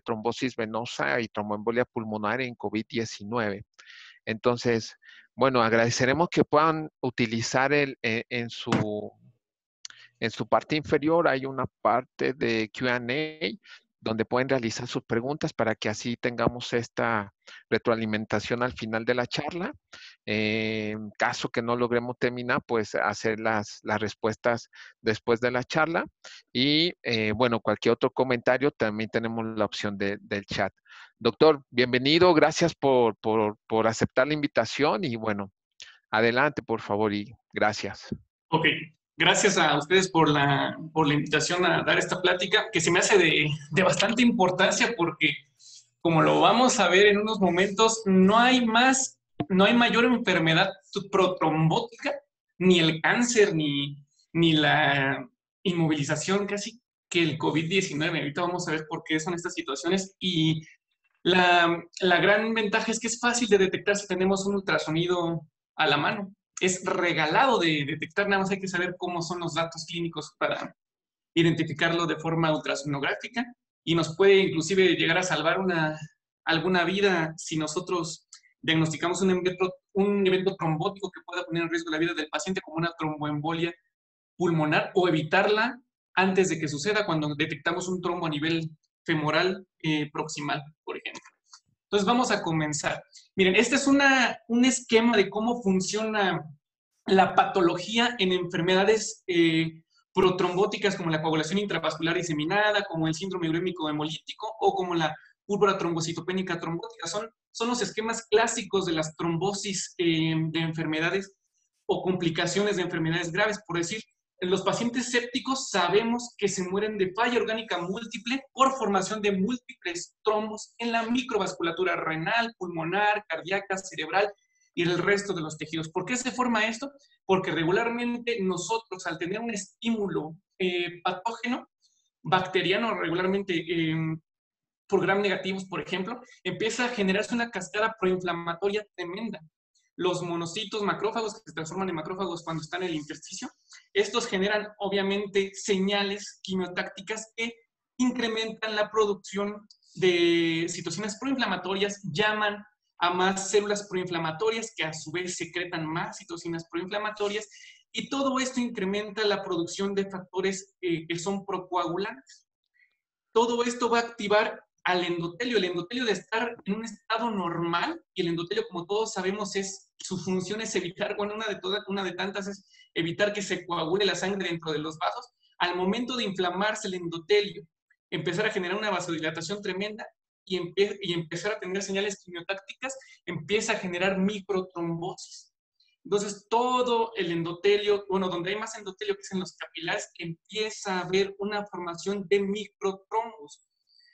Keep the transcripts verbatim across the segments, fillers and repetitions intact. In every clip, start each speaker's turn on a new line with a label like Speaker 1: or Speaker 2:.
Speaker 1: trombosis venosa y tromboembolia pulmonar en COVID diecinueve. Entonces, bueno, agradeceremos que puedan utilizar el, en, en su en su parte inferior hay una parte de Q and A donde pueden realizar sus preguntas para que así tengamos esta retroalimentación al final de la charla. Eh, en caso que no logremos terminar, pues hacer las, las respuestas después de la charla. Y eh, bueno, cualquier otro comentario, también tenemos la opción de, del chat. Doctor, bienvenido, gracias por, por, por aceptar la invitación y bueno, adelante por favor y gracias.
Speaker 2: Ok, gracias a ustedes por la, por la invitación a dar esta plática, que se me hace de, de bastante importancia porque, como lo vamos a ver en unos momentos, no hay más, no hay mayor enfermedad protrombótica, ni el cáncer, ni, ni la inmovilización casi, que el COVID diecinueve. Ahorita vamos a ver por qué son estas situaciones y la, la gran ventaja es que es fácil de detectar si tenemos un ultrasonido a la mano. Es regalado de detectar, nada más hay que saber cómo son los datos clínicos para identificarlo de forma ultrasonográfica y nos puede inclusive llegar a salvar una, alguna vida si nosotros diagnosticamos un evento, un evento trombótico que pueda poner en riesgo la vida del paciente como una tromboembolia pulmonar o evitarla antes de que suceda cuando detectamos un trombo a nivel femoral eh, proximal, por ejemplo. Entonces vamos a comenzar. Miren, este es una, un esquema de cómo funciona la patología en enfermedades eh, protrombóticas como la coagulación intravascular diseminada, como el síndrome urémico hemolítico o como la púrpura trombocitopénica trombótica. Son, son los esquemas clásicos de las trombosis eh, de enfermedades o complicaciones de enfermedades graves. Por decir, en los pacientes sépticos sabemos que se mueren de falla orgánica múltiple por formación de múltiples trombos en la microvasculatura renal, pulmonar, cardíaca, cerebral y el resto de los tejidos. ¿Por qué se forma esto? Porque regularmente nosotros, al tener un estímulo eh, patógeno, bacteriano, regularmente eh, por gram negativos, por ejemplo, empieza a generarse una cascada proinflamatoria tremenda. Los monocitos macrófagos, que se transforman en macrófagos cuando están en el intersticio, estos generan obviamente señales quimiotácticas que incrementan la producción de citocinas proinflamatorias, llaman a más células proinflamatorias que a su vez secretan más citocinas proinflamatorias y todo esto incrementa la producción de factores eh, que son procoagulantes. Todo esto va a activar al endotelio. El endotelio de estar en un estado normal, y el endotelio, como todos sabemos, es, su función es evitar, bueno, una de, todas, una de tantas es evitar que se coagule la sangre dentro de los vasos. Al momento de inflamarse el endotelio, empezar a generar una vasodilatación tremenda y, empe y empezar a tener señales quimiotácticas, empieza a generar microtrombosis. Entonces, todo el endotelio, bueno, donde hay más endotelio, que es en los capilares, empieza a haber una formación de microtrombos.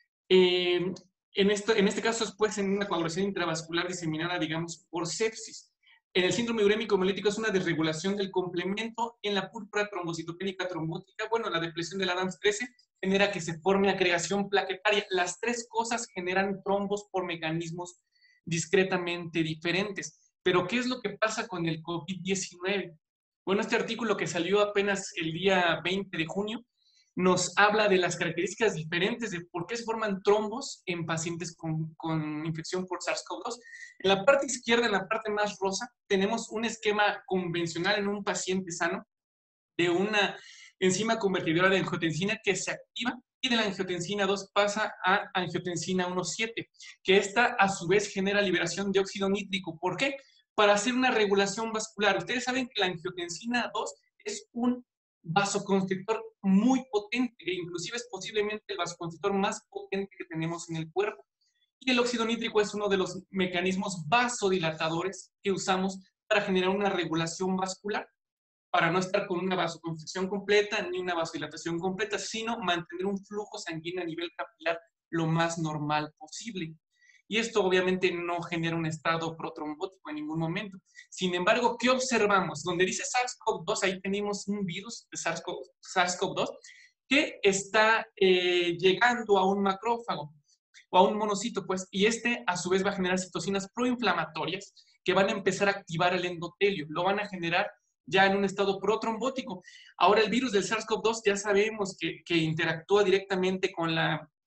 Speaker 2: Eh, en, esto, en este caso, después en una coagulación intravascular diseminada, digamos, por sepsis. En el síndrome urémico hemolítico es una desregulación del complemento en la púrpura trombocitopénica trombótica. Bueno, la depresión del Adams trece genera que se forme agregación plaquetaria. Las tres cosas generan trombos por mecanismos discretamente diferentes. Pero, ¿qué es lo que pasa con el COVID diecinueve? Bueno, este artículo que salió apenas el día veinte de junio nos habla de las características diferentes de por qué se forman trombos en pacientes con, con infección por SARS CoV dos. En la parte izquierda, en la parte más rosa, tenemos un esquema convencional en un paciente sano de una enzima convertidora de angiotensina que se activa y de la angiotensina dos pasa a angiotensina uno punto siete, que esta a su vez genera liberación de óxido nítrico. ¿Por qué? Para hacer una regulación vascular. Ustedes saben que la angiotensina dos es un vasoconstrictor muy potente, e inclusive es posiblemente el vasoconstrictor más potente que tenemos en el cuerpo. Y el óxido nítrico es uno de los mecanismos vasodilatadores que usamos para generar una regulación vascular, para no estar con una vasoconstricción completa ni una vasodilatación completa, sino mantener un flujo sanguíneo a nivel capilar lo más normal posible. Y esto obviamente no genera un estado protrombótico en ningún momento. Sin embargo, ¿qué observamos? Donde dice SARS CoV dos, ahí tenemos un virus de SARS CoV dos que está eh, llegando a un macrófago o a un monocito, pues, y este a su vez va a generar citocinas proinflamatorias que van a empezar a activar el endotelio, lo van a generar ya en un estado protrombótico. Ahora el virus del SARS CoV dos ya sabemos que, que interactúa directamente con la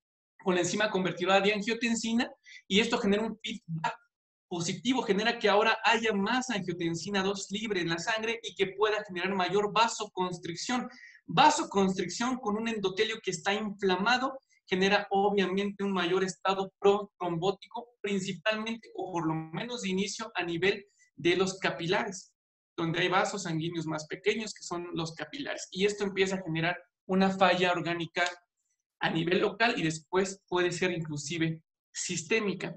Speaker 2: con la enzima convertidora de angiotensina, y esto genera un feedback positivo, genera que ahora haya más angiotensina dos libre en la sangre y que pueda generar mayor vasoconstricción. Vasoconstricción con un endotelio que está inflamado genera obviamente un mayor estado protrombótico, principalmente o por lo menos de inicio a nivel de los capilares, donde hay vasos sanguíneos más pequeños que son los capilares. Y esto empieza a generar una falla orgánica a nivel local y después puede ser inclusive sistémica.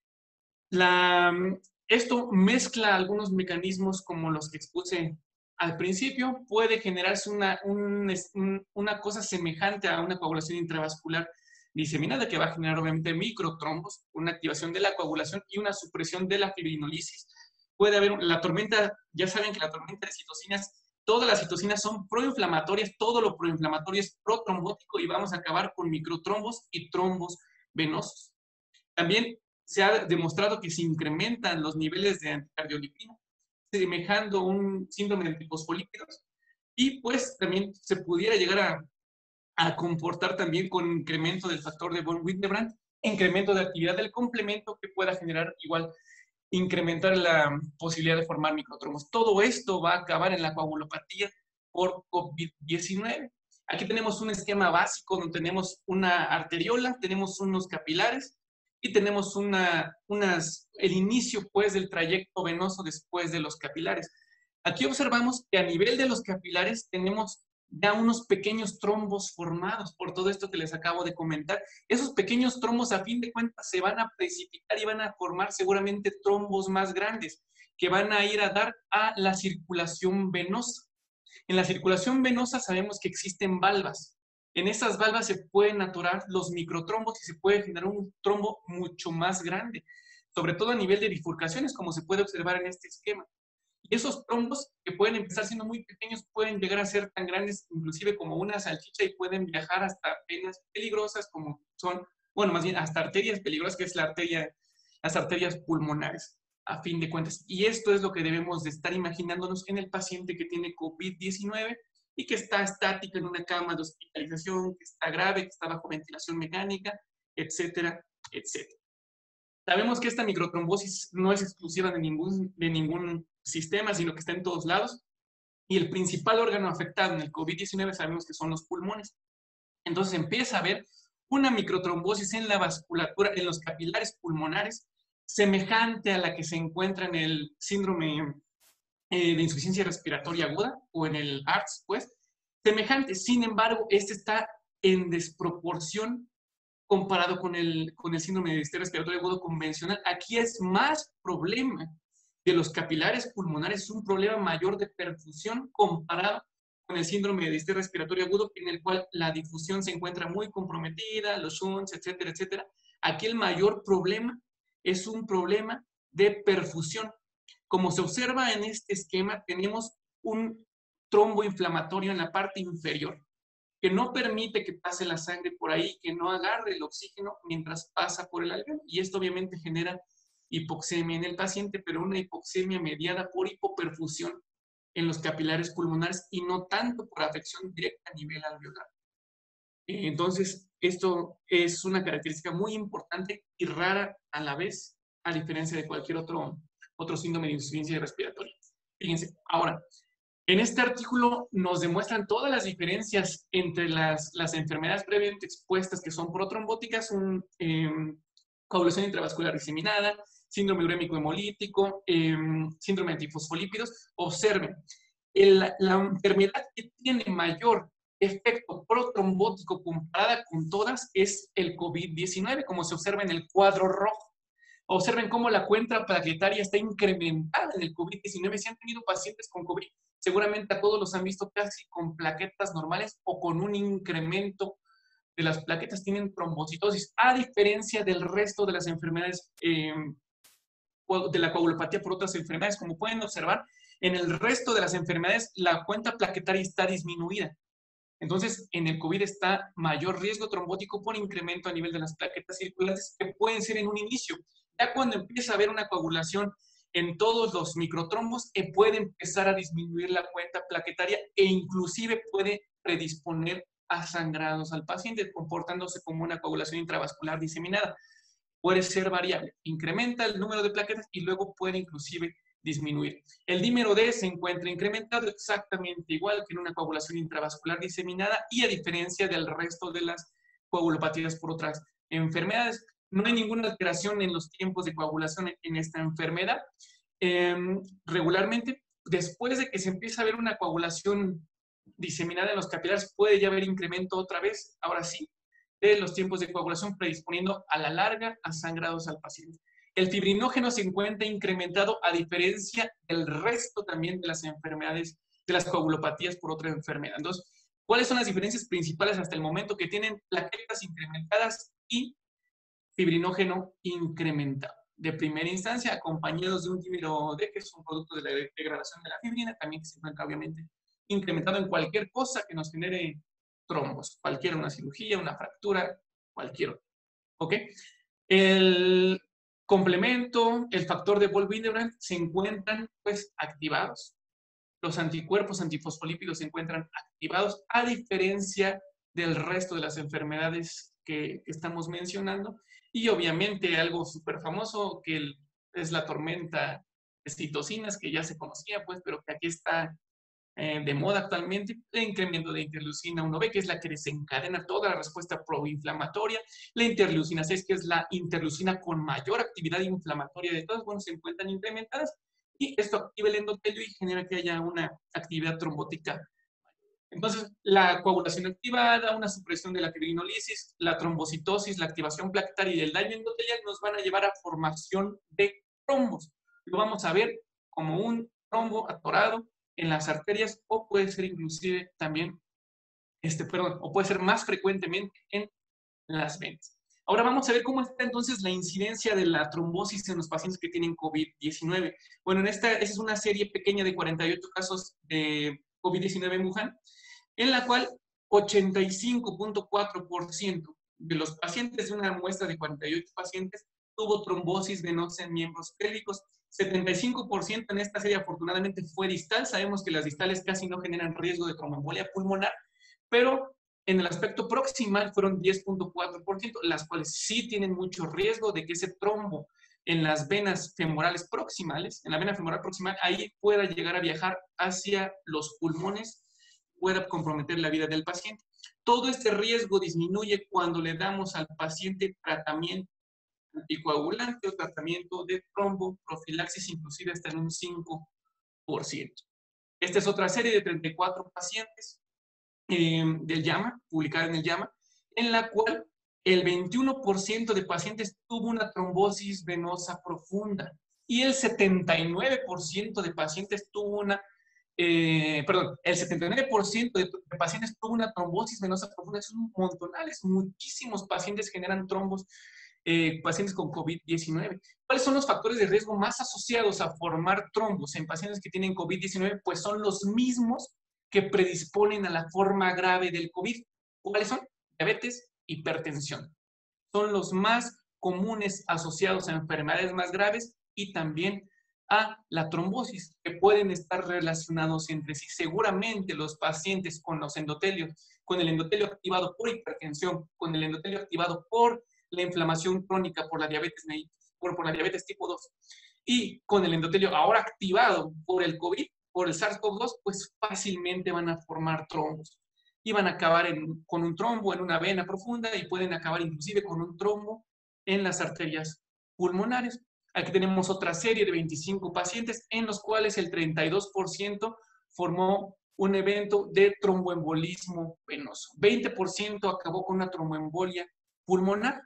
Speaker 2: La, esto mezcla algunos mecanismos como los que expuse al principio. Puede generarse una, un, una cosa semejante a una coagulación intravascular diseminada que va a generar obviamente microtrombos, una activación de la coagulación y una supresión de la fibrinolisis. Puede haber la tormenta, ya saben que la tormenta de citocinas, todas las citocinas son proinflamatorias, todo lo proinflamatorio es protrombótico y vamos a acabar con microtrombos y trombos venosos. También se ha demostrado que se incrementan los niveles de anticardiolipina, semejando un síndrome de antifosfolípidos, y pues también se pudiera llegar a, a comportar también con incremento del factor de von Willebrand, incremento de actividad del complemento que pueda generar igual, incrementar la posibilidad de formar microtrombos. Todo esto va a acabar en la coagulopatía por COVID diecinueve. Aquí tenemos un esquema básico donde tenemos una arteriola, tenemos unos capilares, y tenemos una, unas, el inicio pues del trayecto venoso después de los capilares. Aquí observamos que a nivel de los capilares tenemos ya unos pequeños trombos formados por todo esto que les acabo de comentar. Esos pequeños trombos a fin de cuentas se van a precipitar y van a formar seguramente trombos más grandes que van a ir a dar a la circulación venosa. En la circulación venosa sabemos que existen valvas. En esas valvas se pueden atorar los microtrombos y se puede generar un trombo mucho más grande, sobre todo a nivel de bifurcaciones, como se puede observar en este esquema. Y esos trombos, que pueden empezar siendo muy pequeños, pueden llegar a ser tan grandes, inclusive como una salchicha, y pueden viajar hasta venas peligrosas, como son, bueno, más bien hasta arterias peligrosas, que es la arteria, las arterias pulmonares, a fin de cuentas. Y esto es lo que debemos de estar imaginándonos en el paciente que tiene COVID diecinueve, y que está estático en una cama de hospitalización, que está grave, que está bajo ventilación mecánica, etcétera, etcétera. Sabemos que esta microtrombosis no es exclusiva de ningún, de ningún sistema, sino que está en todos lados, y el principal órgano afectado en el COVID diecinueve sabemos que son los pulmones. Entonces empieza a haber una microtrombosis en la vasculatura, en los capilares pulmonares, semejante a la que se encuentra en el síndrome Eh, de insuficiencia respiratoria aguda o en el A R D S, pues, semejante. Sin embargo, este está en desproporción comparado con el, con el síndrome de distrés respiratorio agudo convencional. Aquí es más problema de los capilares pulmonares, es un problema mayor de perfusión comparado con el síndrome de distrés respiratorio agudo, en el cual la difusión se encuentra muy comprometida, los shunts, etcétera, etcétera. Aquí el mayor problema es un problema de perfusión. Como se observa en este esquema, tenemos un trombo inflamatorio en la parte inferior que no permite que pase la sangre por ahí, que no agarre el oxígeno mientras pasa por el alveolo. Y esto obviamente genera hipoxemia en el paciente, pero una hipoxemia mediada por hipoperfusión en los capilares pulmonares y no tanto por afección directa a nivel alveolar. Entonces, esto es una característica muy importante y rara a la vez, a diferencia de cualquier otro otro síndrome de insuficiencia respiratoria. Fíjense, ahora, en este artículo nos demuestran todas las diferencias entre las, las enfermedades previamente expuestas que son protrombóticas, un, eh, coagulación intravascular diseminada, síndrome urémico hemolítico, eh, síndrome de antifosfolípidos. Observen, el, la enfermedad que tiene mayor efecto protrombótico comparada con todas es el COVID diecinueve, como se observa en el cuadro rojo. Observen cómo la cuenta plaquetaria está incrementada en el COVID diecinueve. Si han tenido pacientes con COVID, seguramente a todos los han visto casi con plaquetas normales o con un incremento de las plaquetas, tienen trombocitosis, a diferencia del resto de las enfermedades, eh, de la coagulopatía por otras enfermedades. Como pueden observar, en el resto de las enfermedades la cuenta plaquetaria está disminuida. Entonces, en el COVID está mayor riesgo trombótico por incremento a nivel de las plaquetas circulantes, que pueden ser en un inicio. Ya cuando empieza a haber una coagulación en todos los microtrombos, eh, puede empezar a disminuir la cuenta plaquetaria e inclusive puede predisponer a sangrados al paciente, comportándose como una coagulación intravascular diseminada. Puede ser variable, incrementa el número de plaquetas y luego puede inclusive disminuir. El dímero D se encuentra incrementado exactamente igual que en una coagulación intravascular diseminada y a diferencia del resto de las coagulopatías por otras enfermedades. No hay ninguna alteración en los tiempos de coagulación en esta enfermedad. Eh, regularmente, después de que se empieza a ver una coagulación diseminada en los capilares, puede ya haber incremento otra vez, ahora sí, de los tiempos de coagulación, predisponiendo a la larga a sangrados al paciente. El fibrinógeno se encuentra incrementado a diferencia del resto también de las enfermedades, de las coagulopatías por otra enfermedad. Entonces, ¿cuáles son las diferencias principales hasta el momento? Que tienen plaquetas incrementadas y fibrinógeno incrementado. De primera instancia, acompañados de un dímero D, que es un producto de la degradación de la fibrina, también que se encuentra obviamente incrementado en cualquier cosa que nos genere trombos, cualquier una cirugía, una fractura, cualquier otra. ¿Ok? El complemento, el factor de Bol-Windebrand se encuentran pues activados. Los anticuerpos antifosfolípidos se encuentran activados a diferencia del resto de las enfermedades que, que estamos mencionando. Y obviamente algo súper famoso que el, es la tormenta de citocinas, que ya se conocía, pues, pero que aquí está eh, de moda actualmente, el incremento de interleucina uno B, que es la que desencadena toda la respuesta proinflamatoria, la interleucina seis, que es la interleucina con mayor actividad inflamatoria de todas, bueno, se encuentran incrementadas, y esto activa el endotelio y genera que haya una actividad trombótica. Entonces, la coagulación activada, una supresión de la fibrinolisis, la trombocitosis, la activación plaquetaria y el daño endotelial nos van a llevar a formación de trombos. Lo vamos a ver como un trombo atorado en las arterias o puede ser inclusive también, este, perdón, o puede ser más frecuentemente en las venas. Ahora vamos a ver cómo está entonces la incidencia de la trombosis en los pacientes que tienen COVID diecinueve. Bueno, en esta, esta es una serie pequeña de cuarenta y ocho casos de COVID diecinueve en Wuhan, en la cual ochenta y cinco punto cuatro por ciento de los pacientes de una muestra de cuarenta y ocho pacientes tuvo trombosis venosa en miembros pélvicos. setenta y cinco por ciento en esta serie afortunadamente fue distal. Sabemos que las distales casi no generan riesgo de tromboembolia pulmonar, pero en el aspecto proximal fueron diez punto cuatro por ciento, las cuales sí tienen mucho riesgo de que ese trombo en las venas femorales proximales, en la vena femoral proximal, ahí pueda llegar a viajar hacia los pulmones, pueda comprometer la vida del paciente. Todo este riesgo disminuye cuando le damos al paciente tratamiento anticoagulante o tratamiento de tromboprofilaxis, inclusive hasta en un cinco por ciento. Esta es otra serie de treinta y cuatro pacientes eh, del JAMA, publicada en el JAMA, en la cual el veintiuno por ciento de pacientes tuvo una trombosis venosa profunda y el setenta y nueve por ciento de pacientes tuvo una, eh, perdón, el setenta y nueve por ciento de, de pacientes tuvo una trombosis venosa profunda. Es un montonales, muchísimos pacientes generan trombos, eh, pacientes con COVID diecinueve. ¿Cuáles son los factores de riesgo más asociados a formar trombos en pacientes que tienen COVID diecinueve? Pues son los mismos que predisponen a la forma grave del COVID. ¿Cuáles son? Diabetes, hipertensión. Son los más comunes asociados a enfermedades más graves y también a la trombosis, que pueden estar relacionados entre sí. Seguramente los pacientes con los endotelios, con el endotelio activado por hipertensión, con el endotelio activado por la inflamación crónica, por la diabetes por, por la diabetes tipo dos, y con el endotelio ahora activado por el COVID, por el SARS CoV dos, pues fácilmente van a formar trombos. Y van a acabar en, con un trombo en una vena profunda y pueden acabar inclusive con un trombo en las arterias pulmonares. Aquí tenemos otra serie de veinticinco pacientes en los cuales el treinta y dos por ciento formó un evento de tromboembolismo venoso. veinte por ciento acabó con una tromboembolia pulmonar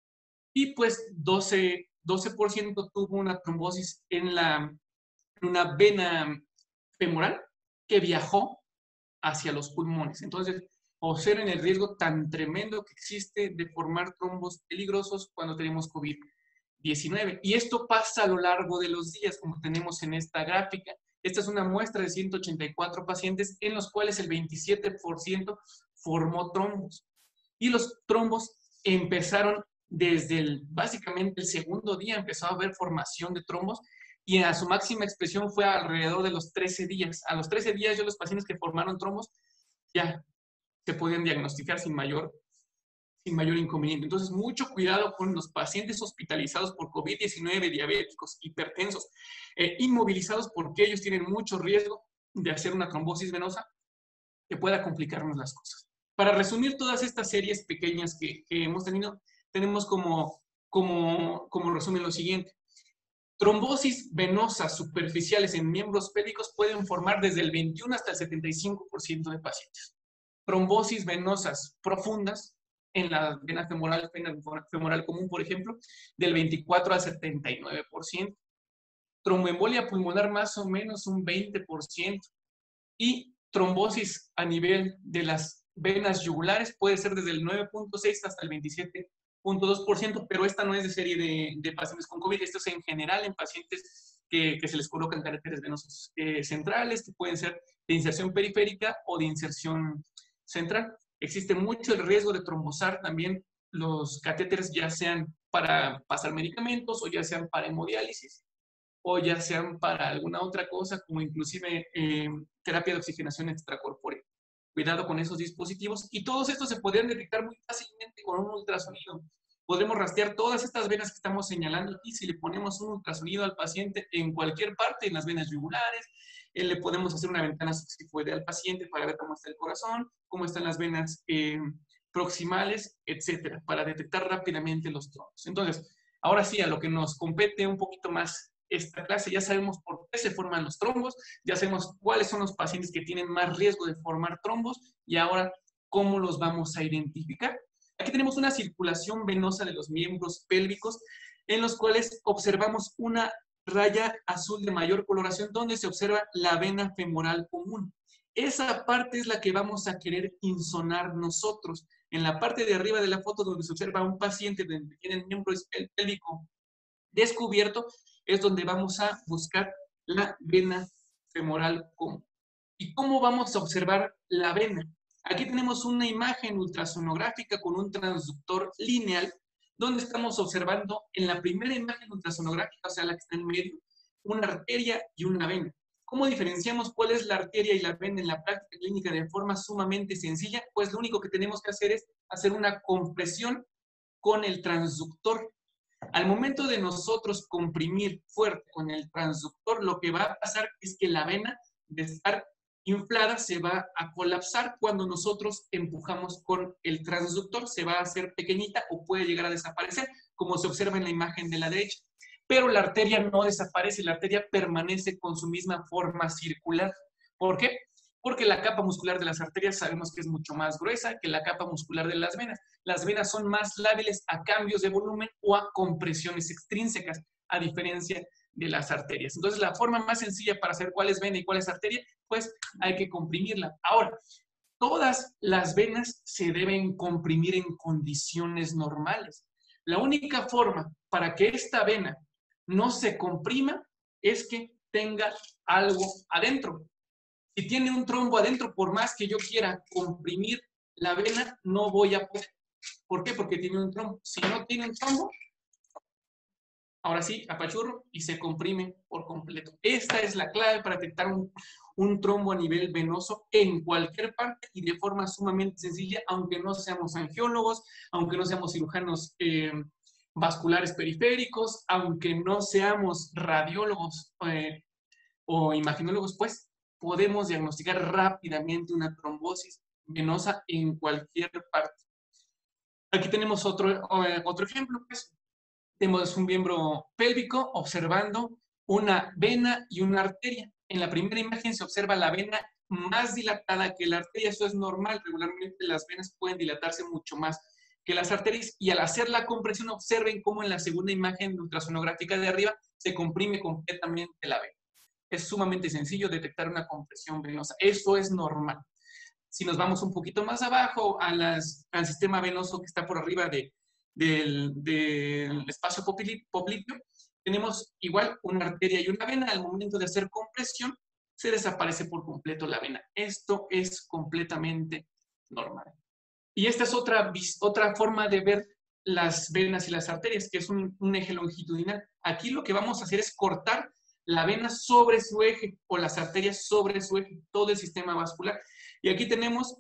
Speaker 2: y pues doce por ciento tuvo una trombosis en la, una vena femoral que viajó hacia los pulmones. Entonces, observen el riesgo tan tremendo que existe de formar trombos peligrosos cuando tenemos COVID diecinueve. Y esto pasa a lo largo de los días, como tenemos en esta gráfica. Esta es una muestra de ciento ochenta y cuatro pacientes en los cuales el veintisiete por ciento formó trombos. Y los trombos empezaron desde el, básicamente el segundo día, empezó a haber formación de trombos y a su máxima expresión fue alrededor de los trece días. A los trece días yo los pacientes que formaron trombos ya se pueden diagnosticar sin mayor, sin mayor inconveniente. Entonces, mucho cuidado con los pacientes hospitalizados por COVID diecinueve, diabéticos, hipertensos, eh, inmovilizados, porque ellos tienen mucho riesgo de hacer una trombosis venosa que pueda complicarnos las cosas. Para resumir todas estas series pequeñas que, que hemos tenido, tenemos como, como, como resumen lo siguiente. Trombosis venosas superficiales en miembros pélvicos pueden formar desde el veintiuno hasta el setenta y cinco por ciento de pacientes. Trombosis venosas profundas en la vena femoral, vena femoral común, por ejemplo, del veinticuatro al setenta y nueve por ciento. Tromboembolia pulmonar más o menos un veinte por ciento. Y trombosis a nivel de las venas yugulares puede ser desde el nueve punto seis hasta el veintisiete punto dos por ciento, pero esta no es de serie de, de pacientes con COVID, esto es en general en pacientes que, que se les colocan catéteres venosos eh, centrales, que pueden ser de inserción periférica o de inserción central. Existe mucho el riesgo de trombosar también los catéteres, ya sean para pasar medicamentos o ya sean para hemodiálisis o ya sean para alguna otra cosa, como inclusive eh, terapia de oxigenación extracorpórea. Cuidado con esos dispositivos. Y todos estos se podrían detectar muy fácilmente con un ultrasonido. Podremos rastrear todas estas venas que estamos señalando aquí. Si le ponemos un ultrasonido al paciente en cualquier parte, en las venas yugulares, eh, le podemos hacer una ventana subsifoidea al paciente para ver cómo está el corazón, cómo están las venas eh, proximales, etcétera, para detectar rápidamente los trombos. Entonces, ahora sí, a lo que nos compete un poquito más esta clase, ya sabemos por qué se forman los trombos, ya sabemos cuáles son los pacientes que tienen más riesgo de formar trombos y ahora cómo los vamos a identificar. Aquí tenemos una circulación venosa de los miembros pélvicos en los cuales observamos una raya azul de mayor coloración donde se observa la vena femoral común. Esa parte es la que vamos a querer insonar nosotros. En la parte de arriba de la foto donde se observa a un paciente que tiene el miembro pélvico descubierto, es donde vamos a buscar la vena femoral común. ¿Y cómo vamos a observar la vena? Aquí tenemos una imagen ultrasonográfica con un transductor lineal, donde estamos observando en la primera imagen ultrasonográfica, o sea, la que está en medio, una arteria y una vena. ¿Cómo diferenciamos cuál es la arteria y la vena en la práctica clínica de forma sumamente sencilla? Pues lo único que tenemos que hacer es hacer una compresión con el transductor. Al momento de nosotros comprimir fuerte con el transductor, lo que va a pasar es que la vena, de estar inflada, se va a colapsar cuando nosotros empujamos con el transductor, se va a hacer pequeñita o puede llegar a desaparecer, como se observa en la imagen de la derecha. Pero la arteria no desaparece, la arteria permanece con su misma forma circular. ¿Por qué? Porque la capa muscular de las arterias sabemos que es mucho más gruesa que la capa muscular de las venas. Las venas son más lábiles a cambios de volumen o a compresiones extrínsecas, a diferencia de las arterias. Entonces, la forma más sencilla para saber cuál es vena y cuál es arteria, pues hay que comprimirla. Ahora, todas las venas se deben comprimir en condiciones normales. La única forma para que esta vena no se comprima es que tenga algo adentro. Si tiene un trombo adentro, por más que yo quiera comprimir la vena, no voy a poder. ¿Por qué? Porque tiene un trombo. Si no tiene un trombo, ahora sí, apachurro y se comprime por completo. Esta es la clave para detectar un, un trombo a nivel venoso en cualquier parte y de forma sumamente sencilla, aunque no seamos angiólogos, aunque no seamos cirujanos eh, vasculares periféricos, aunque no seamos radiólogos eh, o imaginólogos, pues podemos diagnosticar rápidamente una trombosis venosa en cualquier parte. Aquí tenemos otro, eh, otro ejemplo, pues. Tenemos un miembro pélvico observando una vena y una arteria. En la primera imagen se observa la vena más dilatada que la arteria. Eso es normal. Regularmente las venas pueden dilatarse mucho más que las arterias. Y al hacer la compresión, observen cómo en la segunda imagen ultrasonográfica de arriba se comprime completamente la vena. Es sumamente sencillo detectar una compresión venosa. Eso es normal. Si nos vamos un poquito más abajo a las, al sistema venoso que está por arriba de Del, del espacio popliteo, tenemos igual una arteria y una vena. Al momento de hacer compresión, se desaparece por completo la vena. Esto es completamente normal. Y esta es otra, otra forma de ver las venas y las arterias, que es un, un eje longitudinal. Aquí lo que vamos a hacer es cortar la vena sobre su eje o las arterias sobre su eje, todo el sistema vascular. Y aquí tenemos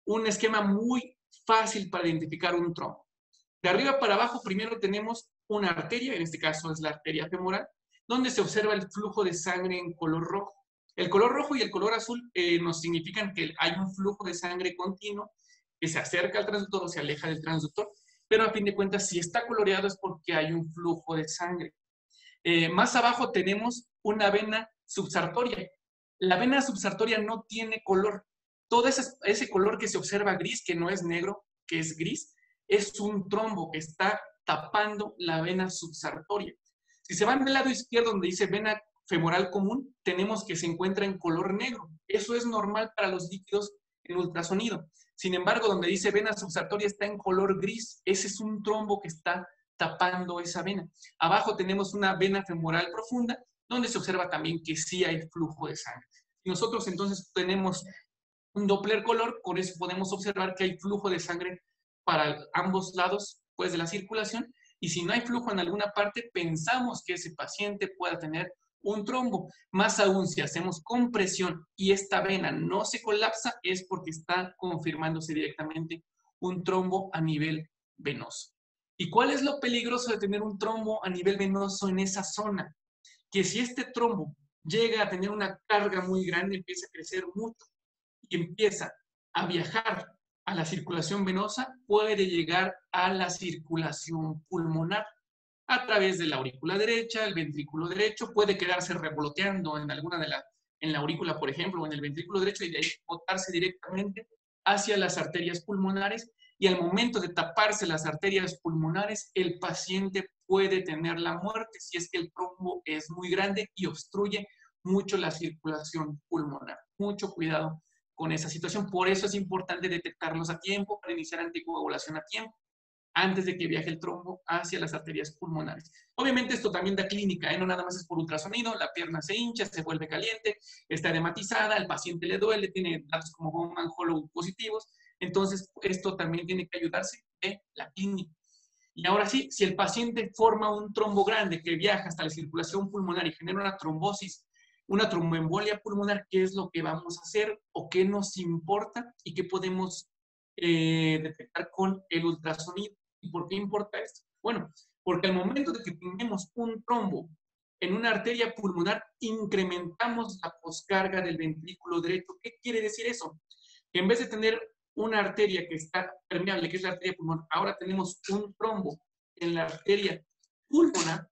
Speaker 2: un esquema muy fácil para identificar un trombo. De arriba para abajo, primero tenemos una arteria, en este caso es la arteria femoral, donde se observa el flujo de sangre en color rojo. El color rojo y el color azul eh, nos significan que hay un flujo de sangre continuo que se acerca al transductor o se aleja del transductor, pero a fin de cuentas, si está coloreado es porque hay un flujo de sangre. Eh, más abajo tenemos una vena subsartoria. La vena subsartoria no tiene color. Todo ese, ese color que se observa gris, que no es negro, que es gris, es un trombo que está tapando la vena subsartoria. Si se van del lado izquierdo donde dice vena femoral común, tenemos que se encuentra en color negro. Eso es normal para los líquidos en ultrasonido. Sin embargo, donde dice vena subsartoria está en color gris. Ese es un trombo que está tapando esa vena. Abajo tenemos una vena femoral profunda, donde se observa también que sí hay flujo de sangre. Si nosotros entonces tenemos un Doppler color, con eso podemos observar que hay flujo de sangre para ambos lados pues, de la circulación, y si no hay flujo en alguna parte, pensamos que ese paciente pueda tener un trombo. Más aún, si hacemos compresión y esta vena no se colapsa, es porque está confirmándose directamente un trombo a nivel venoso. ¿Y cuál es lo peligroso de tener un trombo a nivel venoso en esa zona? Que si este trombo llega a tener una carga muy grande, empieza a crecer mucho y empieza a viajar a la circulación venosa, puede llegar a la circulación pulmonar a través de la aurícula derecha, el ventrículo derecho, puede quedarse revoloteando en alguna de la, en la aurícula, por ejemplo, o en el ventrículo derecho, y de ahí botarse directamente hacia las arterias pulmonares, y al momento de taparse las arterias pulmonares, el paciente puede tener la muerte si es que el trombo es muy grande y obstruye mucho la circulación pulmonar. Mucho cuidado con esa situación. Por eso es importante detectarlos a tiempo para iniciar anticoagulación a tiempo, antes de que viaje el trombo hacia las arterias pulmonares. Obviamente esto también da clínica, ¿eh? No nada más es por ultrasonido, la pierna se hincha, se vuelve caliente, está edematizada, al paciente le duele, tiene datos como Bowman Hollow positivos, entonces esto también tiene que ayudarse de la clínica. Y ahora sí, si el paciente forma un trombo grande que viaja hasta la circulación pulmonar y genera una trombosis, una tromboembolia pulmonar, ¿qué es lo que vamos a hacer o qué nos importa y qué podemos eh, detectar con el ultrasonido? ¿Y por qué importa esto? Bueno, porque al momento de que tenemos un trombo en una arteria pulmonar, incrementamos la poscarga del ventrículo derecho. ¿Qué quiere decir eso? Que en vez de tener una arteria que está permeable, que es la arteria pulmonar, ahora tenemos un trombo en la arteria pulmonar.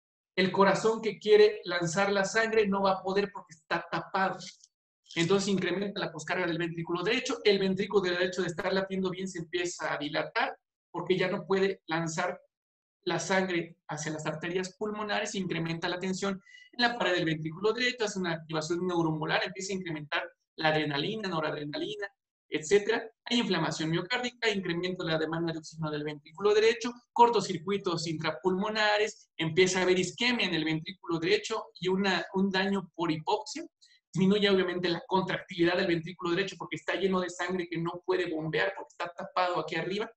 Speaker 2: El corazón que quiere lanzar la sangre no va a poder porque está tapado. Entonces incrementa la poscarga del ventrículo derecho. El ventrículo derecho, de estar latiendo bien, se empieza a dilatar porque ya no puede lanzar la sangre hacia las arterias pulmonares, incrementa la tensión en la pared del ventrículo derecho, hace una activación neuromuscular, empieza a incrementar la adrenalina, noradrenalina, etcétera. Hay inflamación miocárdica, incremento de la demanda de oxígeno del ventrículo derecho, cortocircuitos intrapulmonares, empieza a haber isquemia en el ventrículo derecho y una, un daño por hipoxia. Disminuye obviamente la contractilidad del ventrículo derecho porque está lleno de sangre que no puede bombear porque está tapado aquí arriba.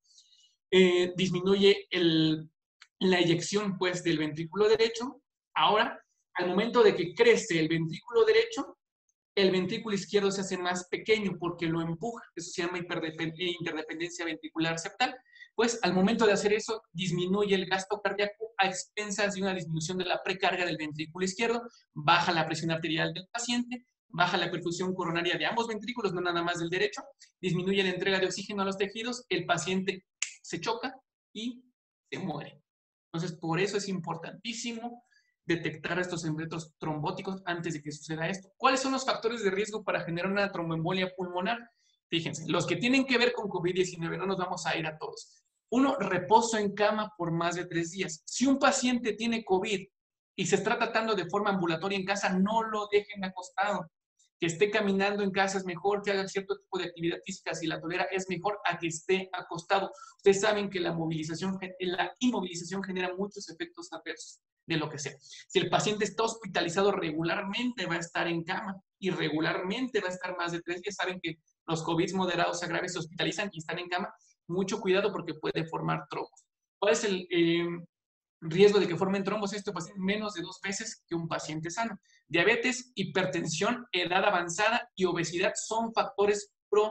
Speaker 2: Eh, disminuye el, la eyección pues, del ventrículo derecho. Ahora, al momento de que crece el ventrículo derecho, el ventrículo izquierdo se hace más pequeño porque lo empuja. Eso se llama interdependencia ventricular septal. Pues al momento de hacer eso, disminuye el gasto cardíaco a expensas de una disminución de la precarga del ventrículo izquierdo, baja la presión arterial del paciente, baja la perfusión coronaria de ambos ventrículos, no nada más del derecho, disminuye la entrega de oxígeno a los tejidos, el paciente se choca y se muere. Entonces, por eso es importantísimo detectar estos embletos trombóticos antes de que suceda esto. ¿Cuáles son los factores de riesgo para generar una tromboembolia pulmonar? Fíjense, los que tienen que ver con COVID diecinueve, no nos vamos a ir a todos. Uno, reposo en cama por más de tres días. Si un paciente tiene COVID y se está tratando de forma ambulatoria en casa, no lo dejen acostado. Que esté caminando en casa es mejor, que haga cierto tipo de actividad física, si la tolera, es mejor a que esté acostado. Ustedes saben que la movilización, la inmovilización genera muchos efectos adversos de lo que sea. Si el paciente está hospitalizado regularmente, va a estar en cama y regularmente va a estar más de tres días. Saben que los COVID moderados a graves se hospitalizan y están en cama. Mucho cuidado porque puede formar trombos. ¿Cuál es el eh, riesgo de que formen trombos? Esto pasa menos de dos veces que un paciente sano. Diabetes, hipertensión, edad avanzada y obesidad son factores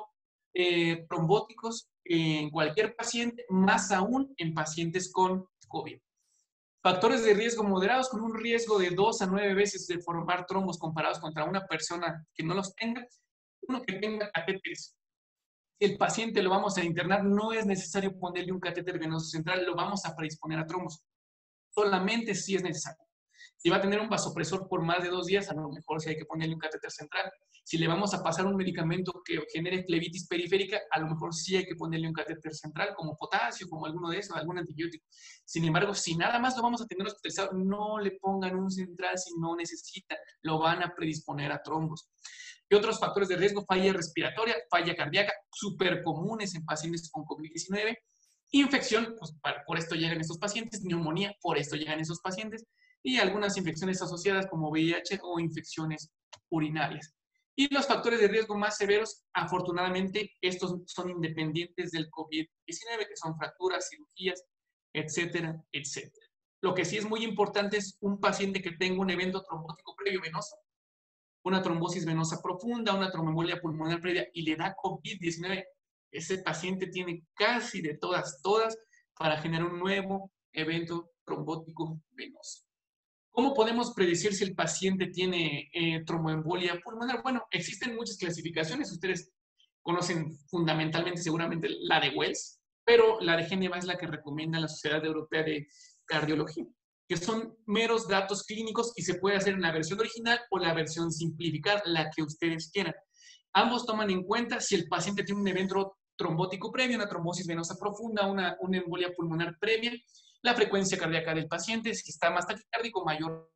Speaker 2: eh, trombóticos en cualquier paciente, más aún en pacientes con COVID. Factores de riesgo moderados, con un riesgo de dos a nueve veces de formar trombos comparados contra una persona que no los tenga. Uno que tenga catéteres. Si el paciente lo vamos a internar, no es necesario ponerle un catéter venoso central, lo vamos a predisponer a trombos. Solamente si es necesario. Si va a tener un vasopresor por más de dos días, a lo mejor sí hay que ponerle un catéter central. Si le vamos a pasar un medicamento que genere flebitis periférica, a lo mejor sí hay que ponerle un catéter central, como potasio, como alguno de esos, algún antibiótico. Sin embargo, si nada más lo vamos a tener hospitalizado, no le pongan un central si no necesita, lo van a predisponer a trombos. ¿Qué otros factores de riesgo? Falla respiratoria, falla cardíaca, súper comunes en pacientes con COVID diecinueve. Infección, pues por esto llegan estos pacientes. Neumonía, por esto llegan esos pacientes. Y algunas infecciones asociadas como V I H o infecciones urinarias. Y los factores de riesgo más severos, afortunadamente, estos son independientes del COVID diecinueve, que son fracturas, cirugías, etcétera, etcétera. Lo que sí es muy importante es un paciente que tenga un evento trombótico previo venoso, una trombosis venosa profunda, una tromboembolia pulmonar previa y le da COVID diecinueve. Ese paciente tiene casi de todas, todas, para generar un nuevo evento trombótico venoso. ¿Cómo podemos predecir si el paciente tiene eh, tromboembolia pulmonar? Bueno, existen muchas clasificaciones. Ustedes conocen fundamentalmente, seguramente, la de Wells, pero la de Geneva es la que recomienda la Sociedad Europea de Cardiología, que son meros datos clínicos y se puede hacer en la versión original o la versión simplificada, la que ustedes quieran. Ambos toman en cuenta si el paciente tiene un evento trombótico previo, una trombosis venosa profunda, una, una embolia pulmonar previa, la frecuencia cardíaca del paciente, si está más taquicárdico, mayor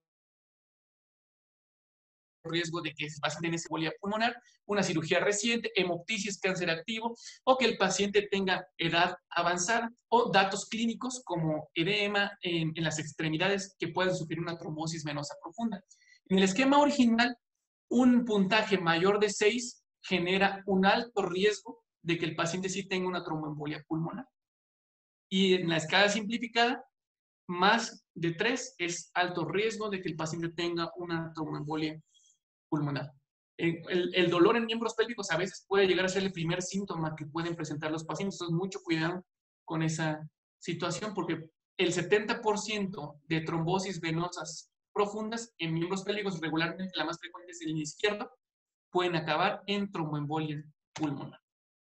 Speaker 2: riesgo de que el paciente tenga embolia pulmonar, una cirugía reciente, hemoptisis, cáncer activo, o que el paciente tenga edad avanzada, o datos clínicos como edema en, en las extremidades que pueden sufrir una trombosis venosa profunda. En el esquema original, un puntaje mayor de seis genera un alto riesgo de que el paciente sí tenga una tromboembolia pulmonar. Y en la escala simplificada, más de tres es alto riesgo de que el paciente tenga una tromboembolia pulmonar. El, el dolor en miembros pélvicos a veces puede llegar a ser el primer síntoma que pueden presentar los pacientes. Entonces, mucho cuidado con esa situación porque el setenta por ciento de trombosis venosas profundas en miembros pélvicos, regularmente la más frecuente es el izquierdo, pueden acabar en tromboembolia pulmonar.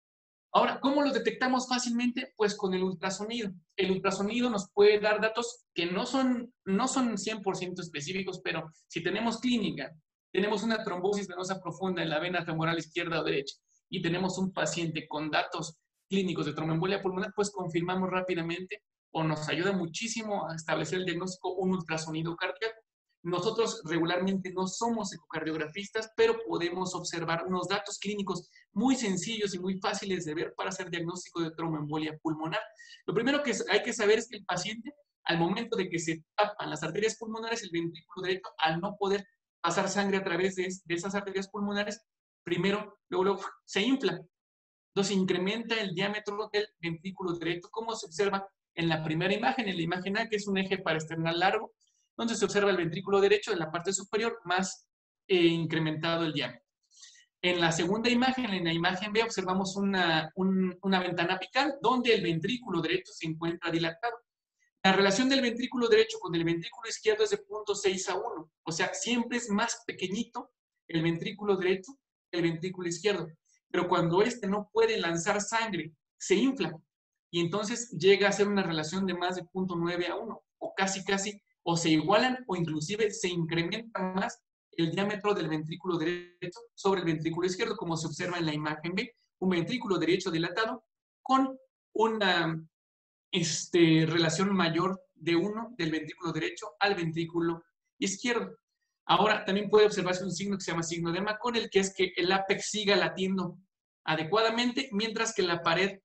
Speaker 2: Ahora, ¿cómo lo detectamos fácilmente? Pues con el ultrasonido. El ultrasonido nos puede dar datos que no son, no son cien por ciento específicos, pero si tenemos clínica, tenemos una trombosis venosa profunda en la vena femoral izquierda o derecha y tenemos un paciente con datos clínicos de tromboembolia pulmonar, pues confirmamos rápidamente o nos ayuda muchísimo a establecer el diagnóstico un ultrasonido cardíaco. Nosotros regularmente no somos ecocardiografistas, pero podemos observar unos datos clínicos muy sencillos y muy fáciles de ver para hacer diagnóstico de tromboembolia pulmonar. Lo primero que hay que saber es que el paciente, al momento de que se tapan las arterias pulmonares, el ventrículo derecho, al no poder pasar sangre a través de, de esas arterias pulmonares, primero, luego, luego se infla. Entonces incrementa el diámetro del ventrículo derecho, como se observa en la primera imagen, en la imagen A, que es un eje paraesternal largo, donde se observa el ventrículo derecho en la parte superior más eh, incrementado el diámetro. En la segunda imagen, en la imagen B, observamos una, un, una ventana apical donde el ventrículo derecho se encuentra dilatado. La relación del ventrículo derecho con el ventrículo izquierdo es de punto seis a uno. O sea, siempre es más pequeñito el ventrículo derecho que el ventrículo izquierdo. Pero cuando este no puede lanzar sangre, se infla. Y entonces llega a ser una relación de más de punto nueve a uno. O casi, casi, o se igualan o inclusive se incrementa más el diámetro del ventrículo derecho sobre el ventrículo izquierdo, como se observa en la imagen B. Un ventrículo derecho dilatado con una este, relación mayor de uno del ventrículo derecho al ventrículo izquierdo. Ahora, también puede observarse un signo que se llama signo de McConnell, que es que el ápex siga latiendo adecuadamente, mientras que la pared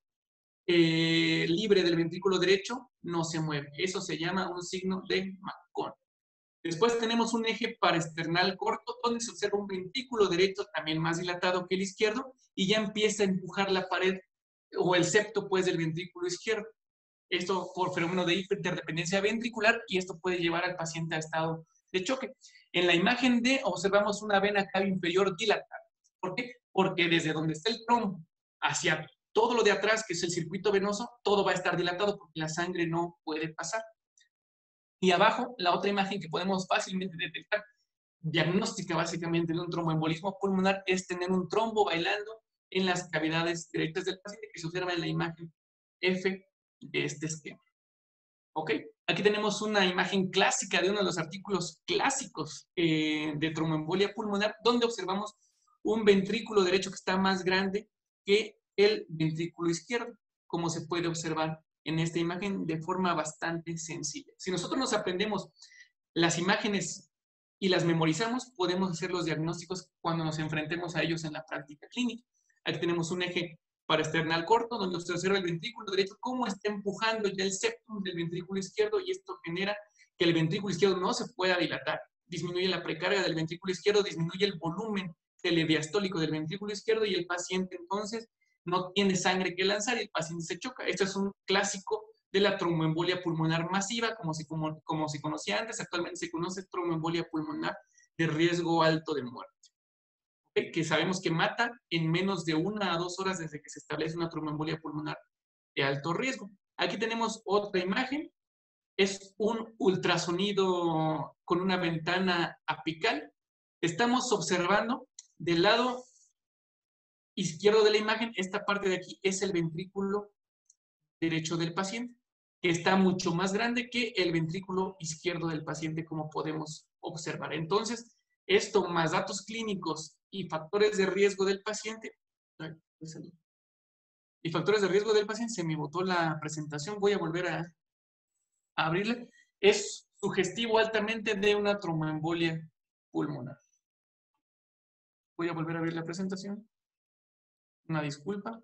Speaker 2: eh, libre del ventrículo derecho no se mueve. Eso se llama un signo de McConnell. Después tenemos un eje paraesternal corto, donde se observa un ventrículo derecho también más dilatado que el izquierdo, y ya empieza a empujar la pared o el septo pues del ventrículo izquierdo. Esto por fenómeno de interdependencia ventricular, y esto puede llevar al paciente a estado de choque. En la imagen D observamos una vena cava inferior dilatada. ¿Por qué? Porque desde donde está el trombo hacia todo lo de atrás, que es el circuito venoso, todo va a estar dilatado porque la sangre no puede pasar. Y abajo, la otra imagen que podemos fácilmente detectar, diagnóstica básicamente de un tromboembolismo pulmonar, es tener un trombo bailando en las cavidades derechas del paciente, que se observa en la imagen F de este esquema. ¿Ok? Aquí tenemos una imagen clásica de uno de los artículos clásicos eh, de tromboembolia pulmonar, donde observamos un ventrículo derecho que está más grande que el ventrículo izquierdo, como se puede observar en esta imagen de forma bastante sencilla. Si nosotros nos aprendemos las imágenes y las memorizamos, podemos hacer los diagnósticos cuando nos enfrentemos a ellos en la práctica clínica. Aquí tenemos un eje paraesternal corto, donde se observa el ventrículo derecho, cómo está empujando ya el septum del ventrículo izquierdo, y esto genera que el ventrículo izquierdo no se pueda dilatar. Disminuye la precarga del ventrículo izquierdo, disminuye el volumen telediastólico del ventrículo izquierdo, y el paciente entonces no tiene sangre que lanzar y el paciente se choca. Esto es un clásico de la tromboembolia pulmonar masiva, como se, como, como se conocía antes. Actualmente se conoce tromboembolia pulmonar de riesgo alto de muerte, ¿okay? Que sabemos que mata en menos de una a dos horas desde que se establece una tromboembolia pulmonar de alto riesgo. Aquí tenemos otra imagen. Es un ultrasonido con una ventana apical. Estamos observando del lado izquierdo de la imagen, esta parte de aquí es el ventrículo derecho del paciente, que está mucho más grande que el ventrículo izquierdo del paciente, como podemos observar. Entonces, esto más datos clínicos y factores de riesgo del paciente, y factores de riesgo del paciente, se me botó la presentación, voy a volver a, a abrirla, es sugestivo altamente de una tromboembolia pulmonar. Voy a volver a abrir la presentación. Una disculpa.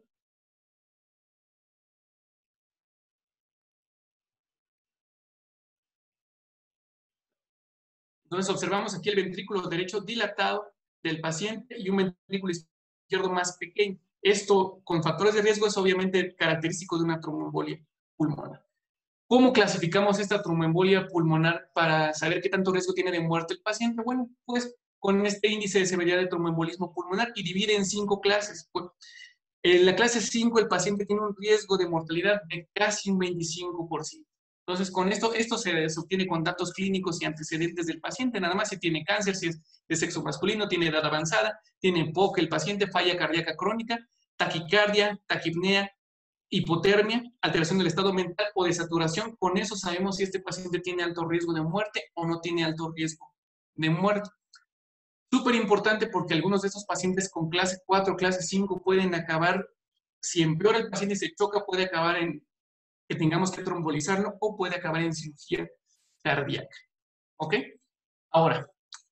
Speaker 2: Entonces observamos aquí el ventrículo derecho dilatado del paciente y un ventrículo izquierdo más pequeño. Esto con factores de riesgo es obviamente característico de una tromboembolia pulmonar. ¿Cómo clasificamos esta tromboembolia pulmonar para saber qué tanto riesgo tiene de muerte el paciente? Bueno, pues con este índice de severidad de tromboembolismo pulmonar, y divide en cinco clases. Pues, en la clase cinco el paciente tiene un riesgo de mortalidad de casi un veinticinco por ciento. Entonces, con esto, esto se, se obtiene con datos clínicos y antecedentes del paciente, nada más si tiene cáncer, si es de sexo masculino, tiene edad avanzada, tiene P O C el paciente, falla cardíaca crónica, taquicardia, taquipnea, hipotermia, alteración del estado mental o de saturación. Con eso sabemos si este paciente tiene alto riesgo de muerte o no tiene alto riesgo de muerte. Súper importante, porque algunos de estos pacientes con clase cuatro, clase cinco pueden acabar, si empeora el paciente y se choca, puede acabar en que tengamos que trombolizarlo o puede acabar en cirugía cardíaca. ¿Ok? Ahora,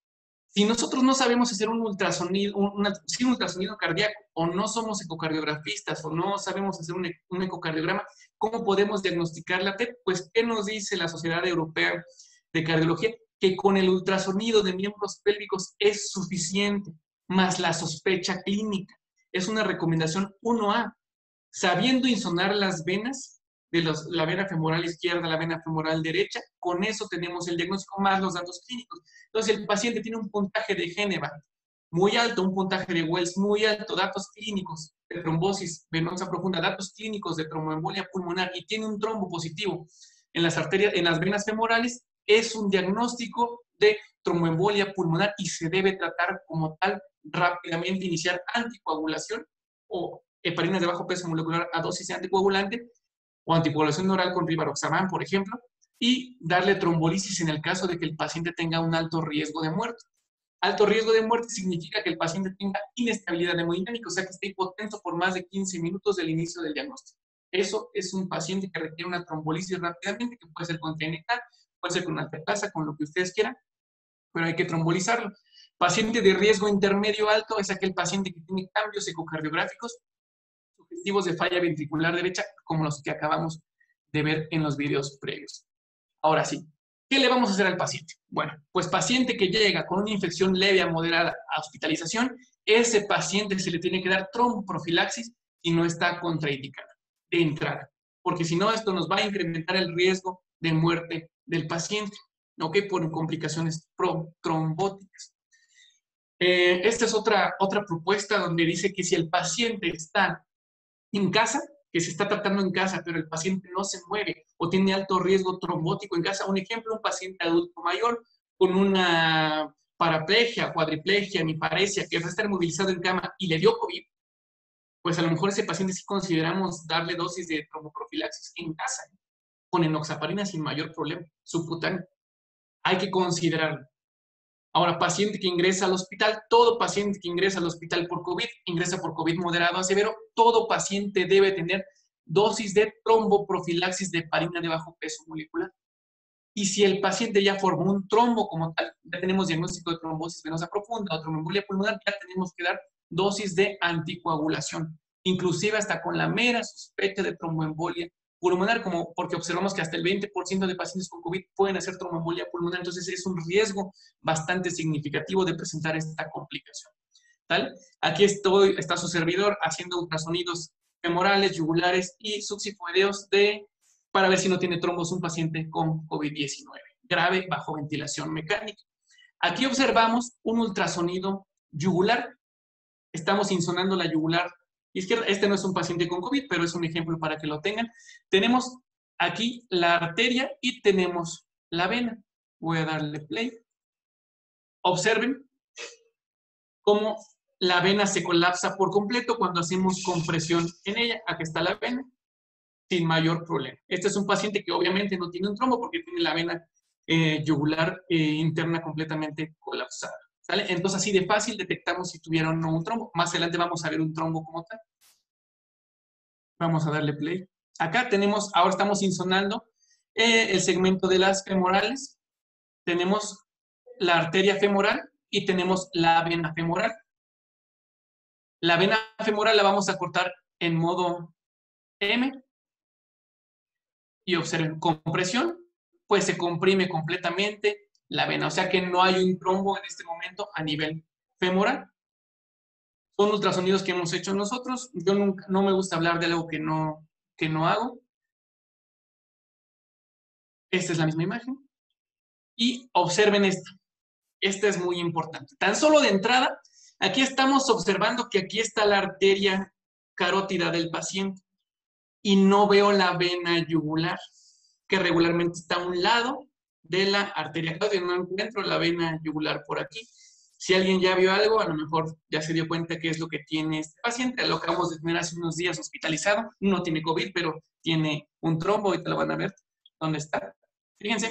Speaker 2: si nosotros no sabemos hacer un ultrasonido, un, una, sí, un ultrasonido cardíaco, o no somos ecocardiografistas, o no sabemos hacer un, un ecocardiograma, ¿cómo podemos diagnosticar la T E P? Pues, ¿qué nos dice la Sociedad Europea de Cardiología? Que con el ultrasonido de miembros pélvicos es suficiente, más la sospecha clínica. Es una recomendación uno A. Sabiendo insonar las venas, de los, la vena femoral izquierda, la vena femoral derecha, con eso tenemos el diagnóstico más los datos clínicos. Entonces, el paciente tiene un puntaje de Geneva muy alto, un puntaje de Wells muy alto, datos clínicos de trombosis venosa profunda, datos clínicos de tromboembolia pulmonar, y tiene un trombo positivo en las arterias, en las venas femorales, es un diagnóstico de tromboembolia pulmonar y se debe tratar como tal, rápidamente iniciar anticoagulación o heparinas de bajo peso molecular a dosis anticoagulante, o anticoagulación oral con rivaroxaban, por ejemplo, y darle trombolisis en el caso de que el paciente tenga un alto riesgo de muerte. Alto riesgo de muerte significa que el paciente tenga inestabilidad hemodinámica, o sea que esté hipotenso por más de quince minutos del inicio del diagnóstico. Eso es un paciente que requiere una trombolisis rápidamente, que puede ser con T N K, puede ser con alteplasa, con lo que ustedes quieran, pero hay que trombolizarlo. Paciente de riesgo intermedio alto es aquel paciente que tiene cambios ecocardiográficos sugestivos de falla ventricular derecha, como los que acabamos de ver en los videos previos. Ahora sí, ¿qué le vamos a hacer al paciente? Bueno, pues paciente que llega con una infección leve a moderada a hospitalización, ese paciente se le tiene que dar tromboprofilaxis si no está contraindicada de entrada, porque si no, esto nos va a incrementar el riesgo de muerte del paciente, ¿ok? Por complicaciones trombóticas. Eh, esta es otra, otra propuesta donde dice que si el paciente está en casa, que se está tratando en casa, pero el paciente no se mueve o tiene alto riesgo trombótico en casa. Un ejemplo, un paciente adulto mayor con una paraplegia, cuadriplegia, hemiparesia, que va a estar movilizado en cama y le dio COVID, pues a lo mejor ese paciente sí consideramos darle dosis de tromboprofilaxis en casa, ¿eh? Con enoxaparina sin mayor problema, subcutáneo. Hay que considerarlo. Ahora, paciente que ingresa al hospital, todo paciente que ingresa al hospital por COVID, ingresa por COVID moderado a severo, todo paciente debe tener dosis de tromboprofilaxis de heparina de bajo peso molecular. Y si el paciente ya formó un trombo como tal, ya tenemos diagnóstico de trombosis venosa profunda o tromboembolia pulmonar, ya tenemos que dar dosis de anticoagulación, inclusive hasta con la mera sospecha de tromboembolia pulmonar, como porque observamos que hasta el veinte por ciento de pacientes con COVID pueden hacer tromboembolia pulmonar, entonces es un riesgo bastante significativo de presentar esta complicación. ¿Tal? Aquí estoy, está su servidor haciendo ultrasonidos femorales, yugulares y subsifoideos de, para ver si no tiene trombos un paciente con COVID diecinueve, grave bajo ventilación mecánica. Aquí observamos un ultrasonido yugular. Estamos insonando la yugular izquierda. Este no es un paciente con COVID, pero es un ejemplo para que lo tengan. Tenemos aquí la arteria y tenemos la vena. Voy a darle play. Observen cómo la vena se colapsa por completo cuando hacemos compresión en ella. Aquí está la vena, sin mayor problema. Este es un paciente que obviamente no tiene un trombo porque tiene la vena eh, yugular eh, interna completamente colapsada. ¿Sale? Entonces, así de fácil detectamos si tuviera o no un trombo. Más adelante vamos a ver un trombo como tal. Vamos a darle play. Acá tenemos, ahora estamos insonando eh, el segmento de las femorales. Tenemos la arteria femoral y tenemos la vena femoral. La vena femoral la vamos a cortar en modo M. Y observen, compresión, pues se comprime completamente la vena. O sea que no hay un trombo en este momento a nivel femoral. Son ultrasonidos que hemos hecho nosotros. Yo nunca, no me gusta hablar de algo que no, que no hago. Esta es la misma imagen. Y observen esta. Esta es muy importante. Tan solo de entrada, aquí estamos observando que aquí está la arteria carótida del paciente y no veo la vena yugular, que regularmente está a un lado de la arteria carótida. No encuentro la vena yugular por aquí. Si alguien ya vio algo, a lo mejor ya se dio cuenta qué es lo que tiene este paciente. Lo acabamos de tener hace unos días hospitalizado. No tiene COVID, pero tiene un trombo. Ahorita lo van a ver dónde está. Fíjense,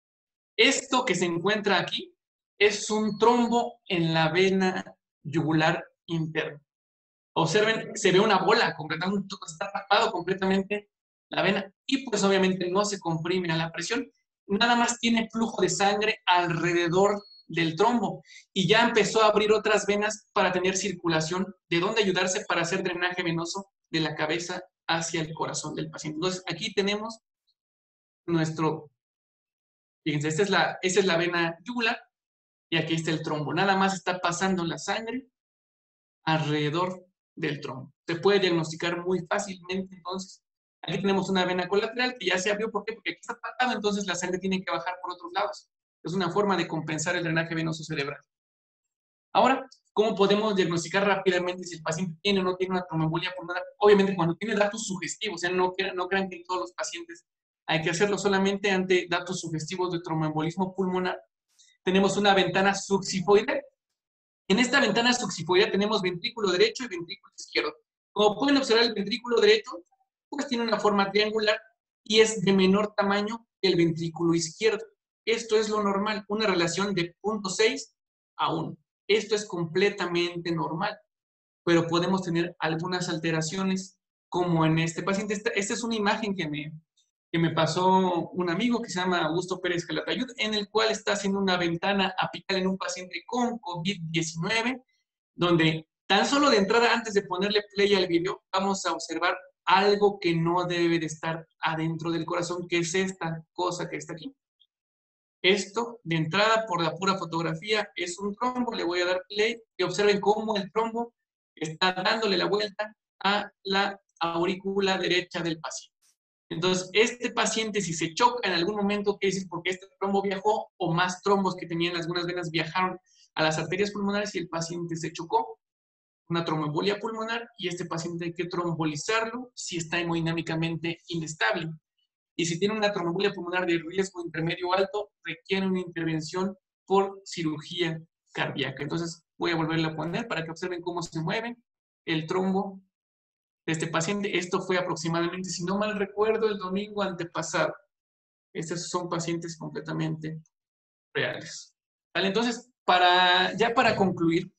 Speaker 2: esto que se encuentra aquí es un trombo en la vena yugular interna. Observen, se ve una bola, completamente, está tapado completamente la vena y pues obviamente no se comprime a la presión. Nada más tiene flujo de sangre alrededor del trombo y ya empezó a abrir otras venas para tener circulación, de dónde ayudarse para hacer drenaje venoso de la cabeza hacia el corazón del paciente. Entonces, aquí tenemos nuestro, fíjense, esta es la, esta es la vena yugular y aquí está el trombo. Nada más está pasando la sangre alrededor del trombo. Se puede diagnosticar muy fácilmente, entonces. Aquí tenemos una vena colateral que ya se abrió. ¿Por qué? Porque aquí está tapado, entonces la sangre tiene que bajar por otros lados. Es una forma de compensar el drenaje venoso cerebral. Ahora, ¿cómo podemos diagnosticar rápidamente si el paciente tiene o no tiene una tromboembolia pulmonar? Obviamente cuando tiene datos sugestivos, o sea, no, no crean que en todos los pacientes hay que hacerlo, solamente ante datos sugestivos de tromboembolismo pulmonar. Tenemos una ventana succifoidea. En esta ventana succifoidea tenemos ventrículo derecho y ventrículo izquierdo. Como pueden observar, el ventrículo derecho pues tiene una forma triangular y es de menor tamaño que el ventrículo izquierdo. Esto es lo normal, una relación de cero punto seis a uno. Esto es completamente normal, pero podemos tener algunas alteraciones, como en este paciente. Esta, esta es una imagen que me, que me pasó un amigo que se llama Augusto Pérez Calatayud, en el cual está haciendo una ventana apical en un paciente con COVID diecinueve, donde tan solo de entrada, antes de ponerle play al video, vamos a observar algo que no debe de estar adentro del corazón, que es esta cosa que está aquí. Esto, de entrada, por la pura fotografía, es un trombo. Le voy a dar play y observen cómo el trombo está dándole la vuelta a la aurícula derecha del paciente. Entonces, este paciente, si se choca en algún momento, quiere decir porque este trombo viajó o más trombos que tenían algunas venas viajaron a las arterias pulmonares y el paciente se chocó. una tromboembolia pulmonar y este paciente hay que trombolizarlo si está hemodinámicamente inestable. Y si tiene una tromboembolia pulmonar de riesgo intermedio o alto, requiere una intervención por cirugía cardíaca. Entonces, voy a volverla a poner para que observen cómo se mueve el trombo de este paciente. Esto fue aproximadamente, si no mal recuerdo, el domingo antepasado. Estos son pacientes completamente reales. ¿Vale? Entonces, para, ya para concluir,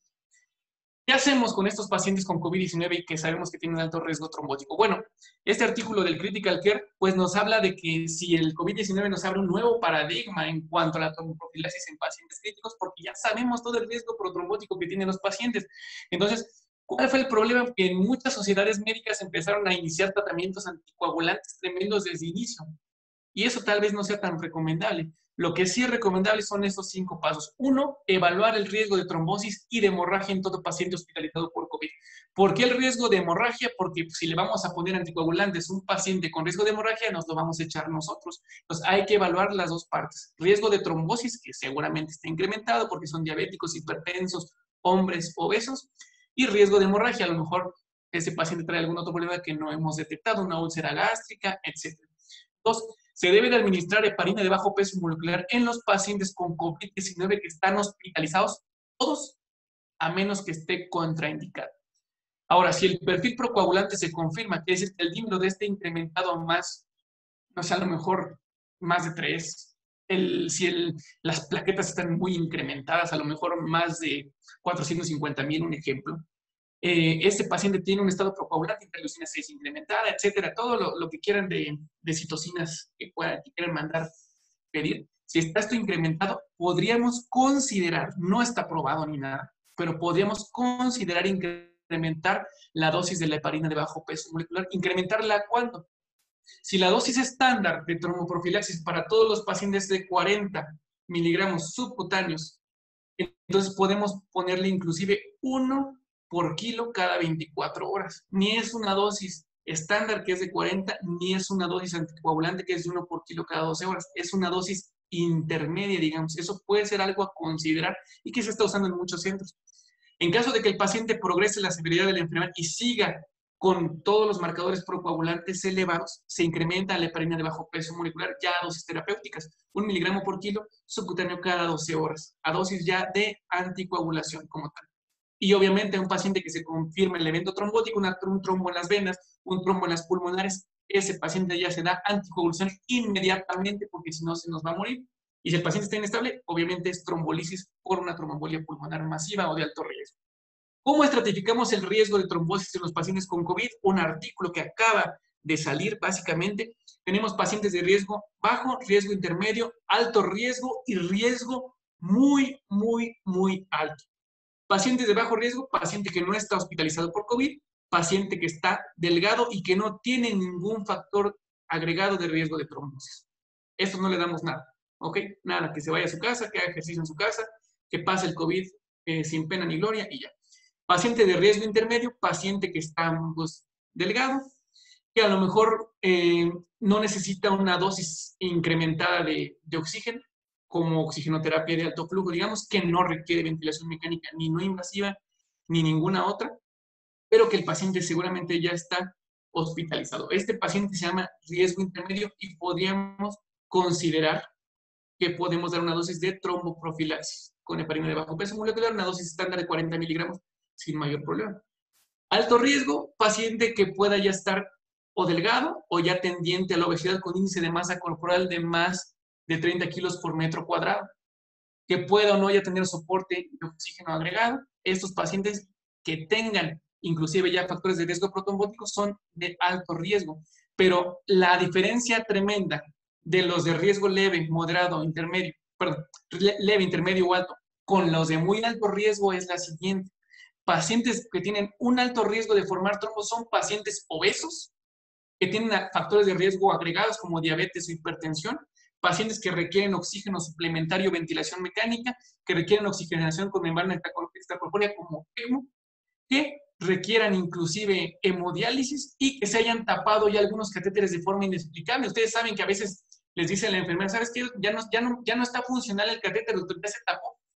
Speaker 2: ¿qué hacemos con estos pacientes con COVID diecinueve y que sabemos que tienen alto riesgo trombótico? Bueno, este artículo del Critical Care pues nos habla de que si el COVID diecinueve nos abre un nuevo paradigma en cuanto a la tromboprofilaxis en pacientes críticos, porque ya sabemos todo el riesgo protrombótico que tienen los pacientes. Entonces, ¿cuál fue el problema? Que en muchas sociedades médicas empezaron a iniciar tratamientos anticoagulantes tremendos desde el inicio. Y eso tal vez no sea tan recomendable. Lo que sí es recomendable son estos cinco pasos. Uno, evaluar el riesgo de trombosis y de hemorragia en todo paciente hospitalizado por COVID. ¿Por qué el riesgo de hemorragia? Porque si le vamos a poner anticoagulantes a un paciente con riesgo de hemorragia, nos lo vamos a echar nosotros. Entonces hay que evaluar las dos partes. Riesgo de trombosis, que seguramente está incrementado porque son diabéticos, hipertensos, hombres obesos. Y riesgo de hemorragia, a lo mejor ese paciente trae algún otro problema que no hemos detectado, una úlcera gástrica, etcétera. Dos, se debe de administrar heparina de bajo peso molecular en los pacientes con COVID diecinueve que están hospitalizados, todos, a menos que esté contraindicado. Ahora, si el perfil procoagulante se confirma, quiere decir que el dímero de este incrementado a más, no sé, a lo mejor más de tres, el, si el, las plaquetas están muy incrementadas, a lo mejor más de cuatrocientos cincuenta mil, un ejemplo. Eh, este paciente tiene un estado procoagulante, interleucina seis incrementada, etcétera, todo lo, lo que quieran de, de citocinas que, puedan, que quieran mandar pedir. Si está esto incrementado, podríamos considerar, no está probado ni nada, pero podríamos considerar incrementar la dosis de la heparina de bajo peso molecular. ¿Incrementarla cuándo? Si la dosis estándar de tromboprofilaxis para todos los pacientes de cuarenta miligramos subcutáneos, entonces podemos ponerle inclusive uno por kilo cada veinticuatro horas. Ni es una dosis estándar que es de cuarenta, ni es una dosis anticoagulante que es de uno por kilo cada doce horas. Es una dosis intermedia, digamos. Eso puede ser algo a considerar y que se está usando en muchos centros. En caso de que el paciente progrese la severidad de la enfermedad y siga con todos los marcadores procoagulantes elevados, se incrementa la heparina de bajo peso molecular ya a dosis terapéuticas, un miligramo por kilo subcutáneo cada doce horas, a dosis ya de anticoagulación como tal. Y obviamente a un paciente que se confirma el evento trombótico, una, un trombo en las venas, un trombo en las pulmonares, ese paciente ya se da anticoagulación inmediatamente porque si no se nos va a morir. Y si el paciente está inestable, obviamente es trombolisis por una tromboembolia pulmonar masiva o de alto riesgo. ¿Cómo estratificamos el riesgo de trombosis en los pacientes con COVID? Un artículo que acaba de salir, básicamente. Tenemos pacientes de riesgo bajo, riesgo intermedio, alto riesgo y riesgo muy, muy, muy alto. Pacientes de bajo riesgo, paciente que no está hospitalizado por COVID, paciente que está delgado y que no tiene ningún factor agregado de riesgo de trombosis. Esto no le damos nada, ¿ok? Nada, que se vaya a su casa, que haga ejercicio en su casa, que pase el COVID eh, sin pena ni gloria y ya. Paciente de riesgo intermedio, paciente que está pues, delgado, que a lo mejor eh, no necesita una dosis incrementada de, de oxígeno, como oxigenoterapia de alto flujo, digamos, que no requiere ventilación mecánica ni no invasiva, ni ninguna otra, pero que el paciente seguramente ya está hospitalizado. Este paciente se llama riesgo intermedio y podríamos considerar que podemos dar una dosis de tromboprofilaxis con heparina de bajo peso molecular, una dosis estándar de cuarenta miligramos sin mayor problema. Alto riesgo, paciente que pueda ya estar o delgado o ya tendiente a la obesidad con índice de masa corporal de más de treinta kilos por metro cuadrado, que pueda o no ya tener soporte de oxígeno agregado. Estos pacientes que tengan inclusive ya factores de riesgo protrombóticos son de alto riesgo, pero la diferencia tremenda de los de riesgo leve, moderado, intermedio, perdón, leve, intermedio o alto, con los de muy alto riesgo es la siguiente. Pacientes que tienen un alto riesgo de formar trombos son pacientes obesos, que tienen factores de riesgo agregados como diabetes o hipertensión, pacientes que requieren oxígeno suplementario, ventilación mecánica, que requieren oxigenación con membrana extracorpórea como ECMO, que requieran inclusive hemodiálisis y que se hayan tapado ya algunos catéteres de forma inexplicable. Ustedes saben que a veces les dice a la enfermera, ¿sabes qué? Ya no, ya no, ya no está funcional el catéter, doctor, ya se tapó.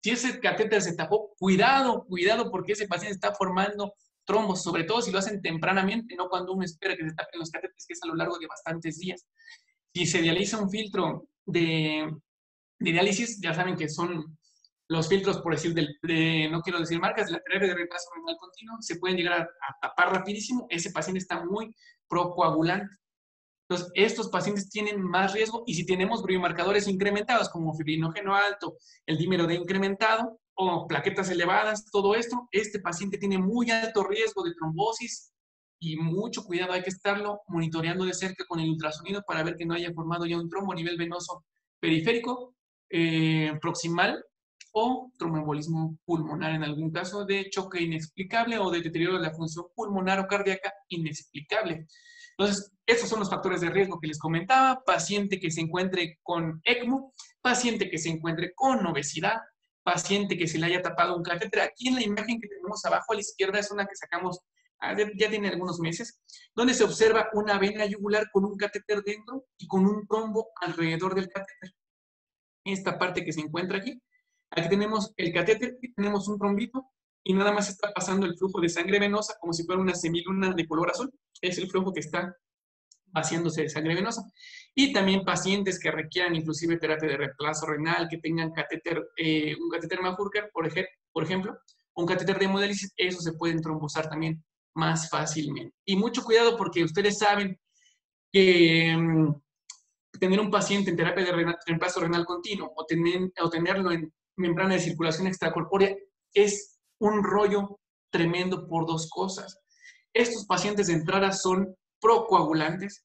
Speaker 2: Si ese catéter se tapó, cuidado, cuidado, porque ese paciente está formando trombos, sobre todo si lo hacen tempranamente, no cuando uno espera que se tapen los catéteres, que es a lo largo de bastantes días. Si se dializa un filtro de, de diálisis, ya saben que son los filtros, por decir, del, de, no quiero decir marcas, de la terapia de reemplazo renal continuo, se pueden llegar a, a tapar rapidísimo. Ese paciente está muy procoagulante. Entonces, estos pacientes tienen más riesgo, y si tenemos biomarcadores incrementados, como fibrinógeno alto, el dímero D incrementado, o plaquetas elevadas, todo esto, este paciente tiene muy alto riesgo de trombosis, y mucho cuidado, hay que estarlo monitoreando de cerca con el ultrasonido para ver que no haya formado ya un trombo a nivel venoso periférico, eh, proximal, o tromboembolismo pulmonar en algún caso de choque inexplicable o de deterioro de la función pulmonar o cardíaca inexplicable. Entonces, estos son los factores de riesgo que les comentaba: paciente que se encuentre con ECMO, paciente que se encuentre con obesidad, paciente que se le haya tapado un catéter. Aquí en la imagen que tenemos abajo a la izquierda es una que sacamos, ya tiene algunos meses, donde se observa una vena yugular con un catéter dentro y con un trombo alrededor del catéter. Esta parte que se encuentra aquí, aquí tenemos el catéter y tenemos un trombito, y nada más está pasando el flujo de sangre venosa como si fuera una semiluna de color azul. Es el flujo que está vaciándose de sangre venosa. Y también pacientes que requieran inclusive terapia de reemplazo renal, que tengan catéter, eh, un catéter Mahurkar, por, ej por ejemplo, un catéter de hemodiálisis, esos se pueden trombosar también más fácilmente. Y mucho cuidado, porque ustedes saben que um, tener un paciente en terapia de renal, reemplazo renal continuo, o, tener, o tenerlo en membrana de circulación extracorpórea, es un rollo tremendo por dos cosas. Estos pacientes de entrada son procoagulantes,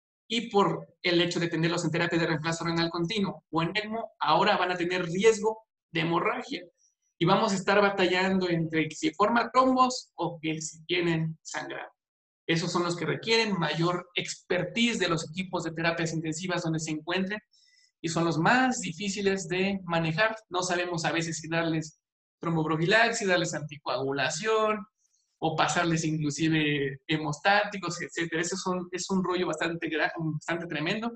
Speaker 2: y por el hecho de tenerlos en terapia de reemplazo renal continuo o en ECMO, ahora van a tener riesgo de hemorragia, y vamos a estar batallando entre si forman trombos o que si tienen sangrado. Esos son los que requieren mayor expertise de los equipos de terapias intensivas donde se encuentren, y son los más difíciles de manejar. No sabemos a veces si darles tromboprofilaxis, darles anticoagulación, o pasarles inclusive hemostáticos, etcétera. Eso son, es un rollo bastante, bastante tremendo,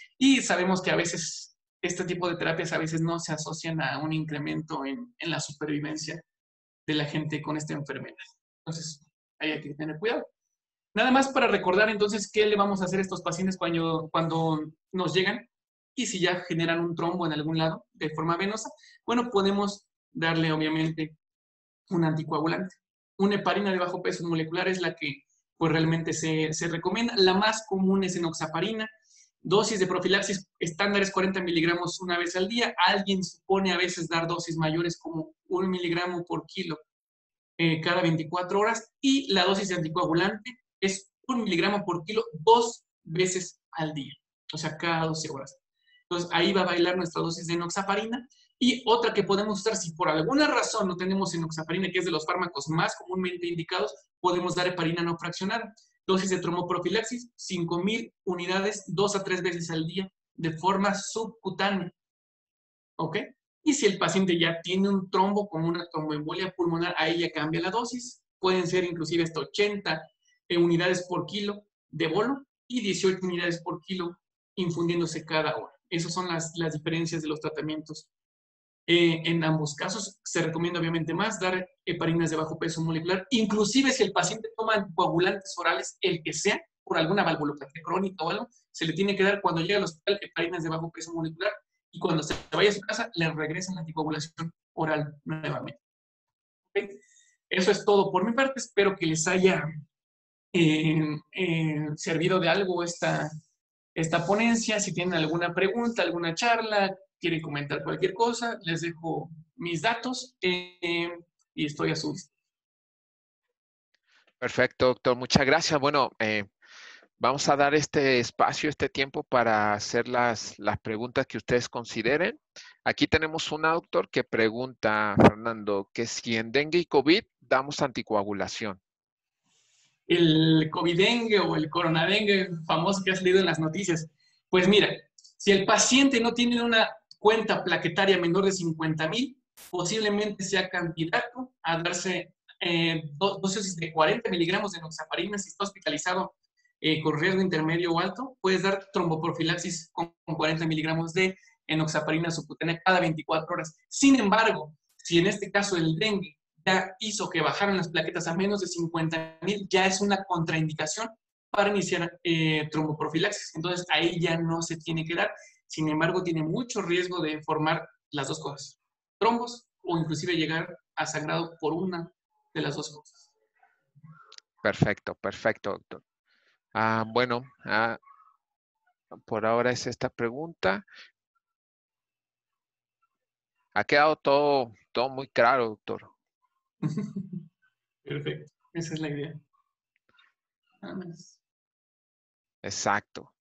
Speaker 2: y sabemos que a veces este tipo de terapias a veces no se asocian a un incremento en, en la supervivencia de la gente con esta enfermedad. Entonces, ahí hay que tener cuidado. Nada más para recordar entonces qué le vamos a hacer a estos pacientes cuando, cuando nos llegan, y si ya generan un trombo en algún lado de forma venosa, bueno, podemos darle obviamente un anticoagulante. Una heparina de bajo peso molecular es la que pues realmente se, se recomienda. La más común es enoxaparina. Dosis de profilaxis estándar es cuarenta miligramos una vez al día. Alguien supone a veces dar dosis mayores como un miligramo por kilo eh, cada veinticuatro horas. Y la dosis de anticoagulante es un miligramo por kilo dos veces al día, o sea, cada doce horas. Entonces, ahí va a bailar nuestra dosis de enoxaparina. Y otra que podemos usar, si por alguna razón no tenemos enoxaparina, que es de los fármacos más comúnmente indicados, podemos dar heparina no fraccionada. Dosis de tromboprofilaxis, cinco mil unidades, dos a tres veces al día, de forma subcutánea. ¿Ok? Y si el paciente ya tiene un trombo como una tromboembolia pulmonar, ahí ya cambia la dosis. Pueden ser inclusive hasta ochenta unidades por kilo de bolo y dieciocho unidades por kilo infundiéndose cada hora. Esas son las, las diferencias de los tratamientos. Eh, en ambos casos se recomienda obviamente más dar heparinas de bajo peso molecular, inclusive si el paciente toma anticoagulantes orales, el que sea, por alguna valvulopatía crónica o algo, se le tiene que dar cuando llega al hospital heparinas de bajo peso molecular, y cuando se vaya a su casa le regresan la anticoagulación oral nuevamente. ¿Okay? Eso es todo por mi parte. Espero que les haya eh, eh, servido de algo esta, esta ponencia. Si tienen alguna pregunta, alguna charla, quieren comentar cualquier cosa, les dejo mis datos eh, y estoy a su disposición.
Speaker 1: Perfecto, doctor. Muchas gracias. Bueno, eh, vamos a dar este espacio, este tiempo para hacer las, las preguntas que ustedes consideren. Aquí tenemos una doctor que pregunta, Fernando, que si en dengue y COVID damos anticoagulación.
Speaker 2: El COVID-dengue o el coronadengue famoso que has leído en las noticias. Pues mira, si el paciente no tiene una cuenta plaquetaria menor de cincuenta mil, posiblemente sea candidato a darse eh, dosis de cuarenta miligramos de enoxaparina. Si está hospitalizado eh, con riesgo intermedio o alto, puedes dar tromboprofilaxis con, con cuarenta miligramos de enoxaparina subcutánea cada veinticuatro horas. Sin embargo, si en este caso el dengue ya hizo que bajaran las plaquetas a menos de cincuenta mil, ya es una contraindicación para iniciar eh, tromboprofilaxis. Entonces, ahí ya no se tiene que dar. Sin embargo, tiene mucho riesgo de formar las dos cosas, trombos o inclusive llegar a sangrado por una de las dos cosas.
Speaker 1: Perfecto, perfecto, doctor. Ah, bueno, ah, por ahora es esta pregunta. Ha quedado todo, todo muy claro, doctor.
Speaker 2: Perfecto, esa es la idea. Nada más.
Speaker 1: Exacto.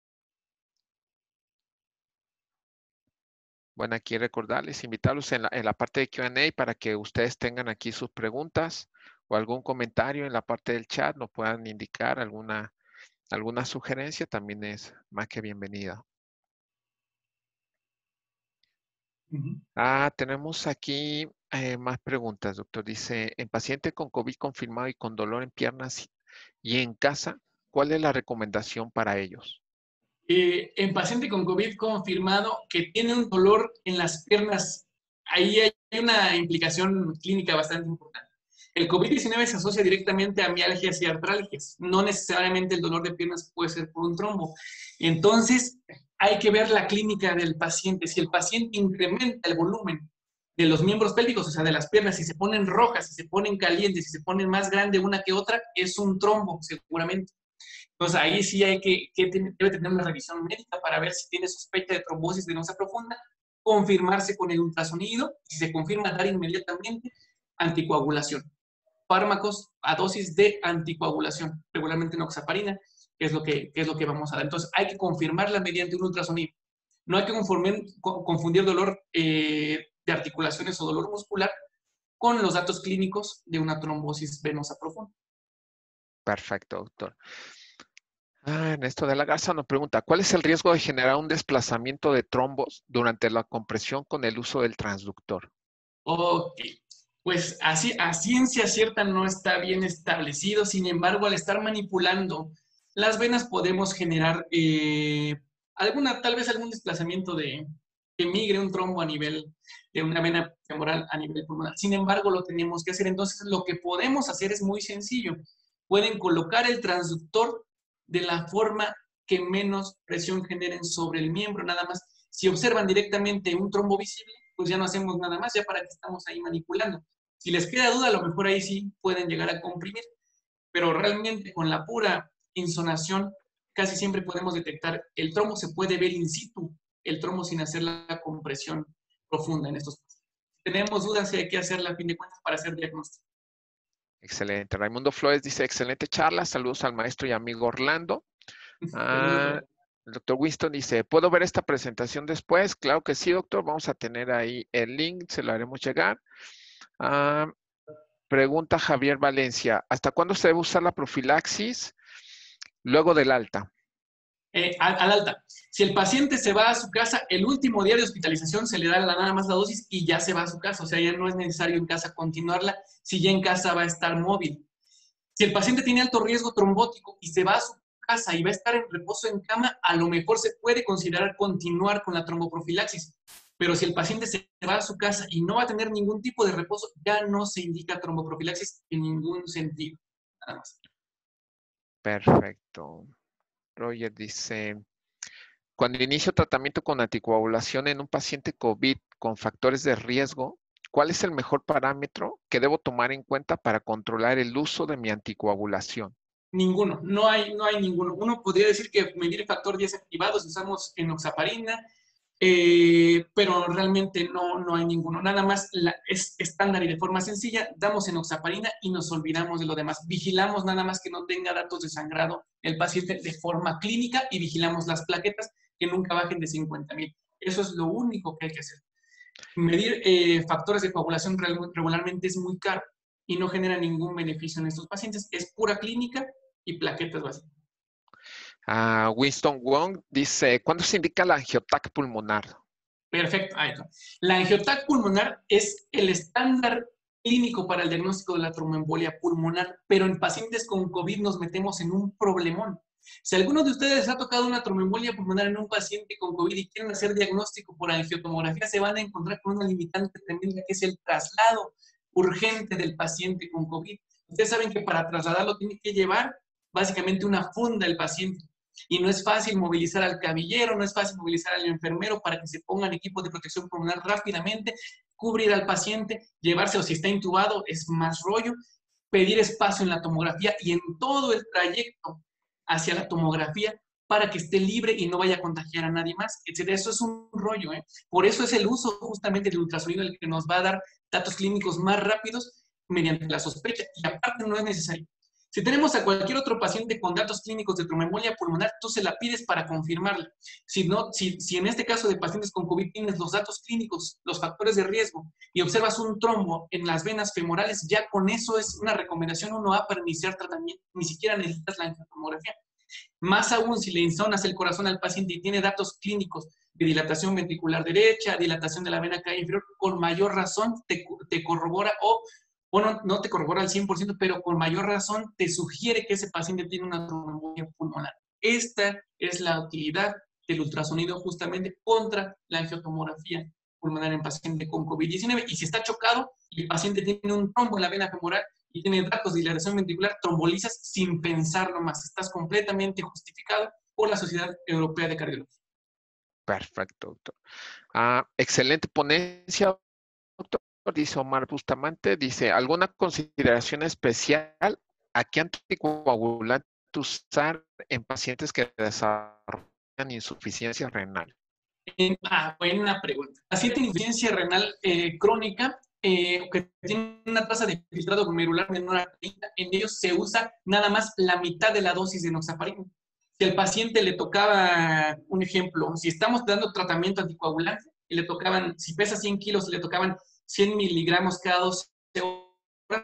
Speaker 1: Bueno, aquí recordarles, invitarlos en la, en la parte de Q and A para que ustedes tengan aquí sus preguntas o algún comentario en la parte del chat, nos puedan indicar alguna, alguna sugerencia, también es más que bienvenida.
Speaker 2: Uh-huh.
Speaker 1: Ah, tenemos aquí eh, más preguntas, doctor. Dice, en paciente con COVID confirmado y con dolor en piernas y en casa, ¿cuál es la recomendación para ellos?
Speaker 2: Eh, en paciente con COVID confirmado que tiene un dolor en las piernas, ahí hay una implicación clínica bastante importante. El COVID diecinueve se asocia directamente a mialgias y artralgias. No necesariamente el dolor de piernas puede ser por un trombo. Entonces, hay que ver la clínica del paciente. Si el paciente incrementa el volumen de los miembros pélvicos, o sea, de las piernas, si se ponen rojas, si se ponen calientes, si se ponen más grande una que otra, es un trombo, seguramente. Entonces, ahí sí hay que, que debe tener una revisión médica para ver si tiene sospecha de trombosis venosa profunda, confirmarse con el ultrasonido, y si se confirma, dar inmediatamente anticoagulación. Fármacos a dosis de anticoagulación, regularmente enoxaparina, que es lo que, que, es lo que vamos a dar. Entonces, hay que confirmarla mediante un ultrasonido. No hay que conformar, confundir dolor eh, de articulaciones o dolor muscular con los datos clínicos de una trombosis venosa profunda.
Speaker 1: Perfecto, doctor. Ah, Ernesto de la Garza nos pregunta, ¿cuál es el riesgo de generar un desplazamiento de trombos durante la compresión con el uso del transductor?
Speaker 2: Ok, pues así, a ciencia cierta no está bien establecido, sin embargo, al estar manipulando las venas podemos generar eh, alguna, tal vez algún desplazamiento de que migre un trombo a nivel de una vena femoral a nivel pulmonar. Sin embargo, lo tenemos que hacer. Entonces, lo que podemos hacer es muy sencillo. Pueden colocar el transductor de la forma que menos presión generen sobre el miembro, nada más. Si observan directamente un trombo visible, pues ya no hacemos nada más, ya para que estamos ahí manipulando. Si les queda duda, a lo mejor ahí sí pueden llegar a comprimir, pero realmente con la pura insonación casi siempre podemos detectar el trombo, se puede ver in situ el trombo sin hacer la compresión profunda en estos casos. Si tenemos dudas, sí hay que hacerla a fin de cuentas para hacer diagnóstico.
Speaker 1: Excelente. Raimundo Flores dice, excelente charla, saludos al maestro y amigo Orlando. Ah, el doctor Winston dice, ¿puedo ver esta presentación después? Claro que sí, doctor. Vamos a tener ahí el link, se lo haremos llegar. Ah, pregunta Javier Valencia, ¿hasta cuándo se debe usar la profilaxis luego del alta?
Speaker 2: Eh, al, al alta. Si el paciente se va a su casa, el último día de hospitalización se le da la, nada más la dosis y ya se va a su casa. O sea, ya no es necesario en casa continuarla si ya en casa va a estar móvil. Si el paciente tiene alto riesgo trombótico y se va a su casa y va a estar en reposo en cama, a lo mejor se puede considerar continuar con la tromboprofilaxis. Pero si el paciente se va a su casa y no va a tener ningún tipo de reposo, ya no se indica tromboprofilaxis en ningún sentido. Nada más.
Speaker 1: Perfecto. Roger dice, cuando inicio tratamiento con anticoagulación en un paciente COVID con factores de riesgo, ¿cuál es el mejor parámetro que debo tomar en cuenta para controlar el uso de mi anticoagulación?
Speaker 2: Ninguno, no hay, no hay ninguno. Uno podría decir que medir el factor diez activado si usamos enoxaparina, eh, pero realmente no, no hay ninguno. Nada más la, es estándar y de forma sencilla, damos enoxaparina y nos olvidamos de lo demás. Vigilamos nada más que no tenga datos de sangrado el paciente de forma clínica y vigilamos las plaquetas que nunca bajen de cincuenta mil. Eso es lo único que hay que hacer. Medir eh, factores de coagulación regularmente es muy caro y no genera ningún beneficio en estos pacientes. Es pura clínica y plaquetas básicas.
Speaker 1: Uh, Winston Wong dice, ¿cuándo se indica la angiotac pulmonar?
Speaker 2: Perfecto. Ahí está. La angiotac pulmonar es el estándar clínico para el diagnóstico de la tromboembolia pulmonar, pero en pacientes con COVID nos metemos en un problemón. Si alguno de ustedes ha tocado una tromboembolia pulmonar en un paciente con COVID y quieren hacer diagnóstico por angiotomografía, se van a encontrar con una limitante tremenda que es el traslado urgente del paciente con COVID. Ustedes saben que para trasladarlo tiene que llevar básicamente una funda el paciente. Y no es fácil movilizar al cabillero, no es fácil movilizar al enfermero para que se pongan equipos de protección pulmonar rápidamente, cubrir al paciente, llevárselo si está intubado, es más rollo, pedir espacio en la tomografía y en todo el trayecto hacia la tomografía para que esté libre y no vaya a contagiar a nadie más, etcétera. Eso es un rollo, ¿eh? Por eso es el uso justamente del ultrasonido el que nos va a dar datos clínicos más rápidos mediante la sospecha, y aparte no es necesario. Si tenemos a cualquier otro paciente con datos clínicos de tromboembolia pulmonar, tú se la pides para confirmarla. Si, no, si, si en este caso de pacientes con COVID tienes los datos clínicos, los factores de riesgo, y observas un trombo en las venas femorales, ya con eso es una recomendación uno A para iniciar tratamiento, ni siquiera necesitas la angiotomografía. Más aún si le insonas el corazón al paciente y tiene datos clínicos de dilatación ventricular derecha, dilatación de la vena cava inferior, con mayor razón te, te corrobora o bueno, no te corrobora al cien por ciento, pero con mayor razón te sugiere que ese paciente tiene una tromboembolia pulmonar. Esta es la utilidad del ultrasonido justamente contra la angiotomografía pulmonar en paciente con COVID diecinueve. Y si está chocado y el paciente tiene un trombo en la vena femoral y tiene datos de dilatación ventricular, trombolizas sin pensarlo más. Estás completamente justificado por la Sociedad Europea de Cardiología.
Speaker 1: Perfecto, doctor. Ah, excelente ponencia, doctor. Dice Omar Bustamante, dice, ¿alguna consideración especial a qué anticoagulante usar en pacientes que desarrollan insuficiencia renal?
Speaker 2: Eh, ah, buena pregunta. Paciente de insuficiencia renal eh, crónica, eh, que tiene una tasa de filtrado glomerular menor a treinta, en ellos se usa nada más la mitad de la dosis de enoxaparina. Si al paciente le tocaba, un ejemplo, si estamos dando tratamiento anticoagulante, y le tocaban, si pesa cien kilos, le tocaban cien miligramos cada doce horas,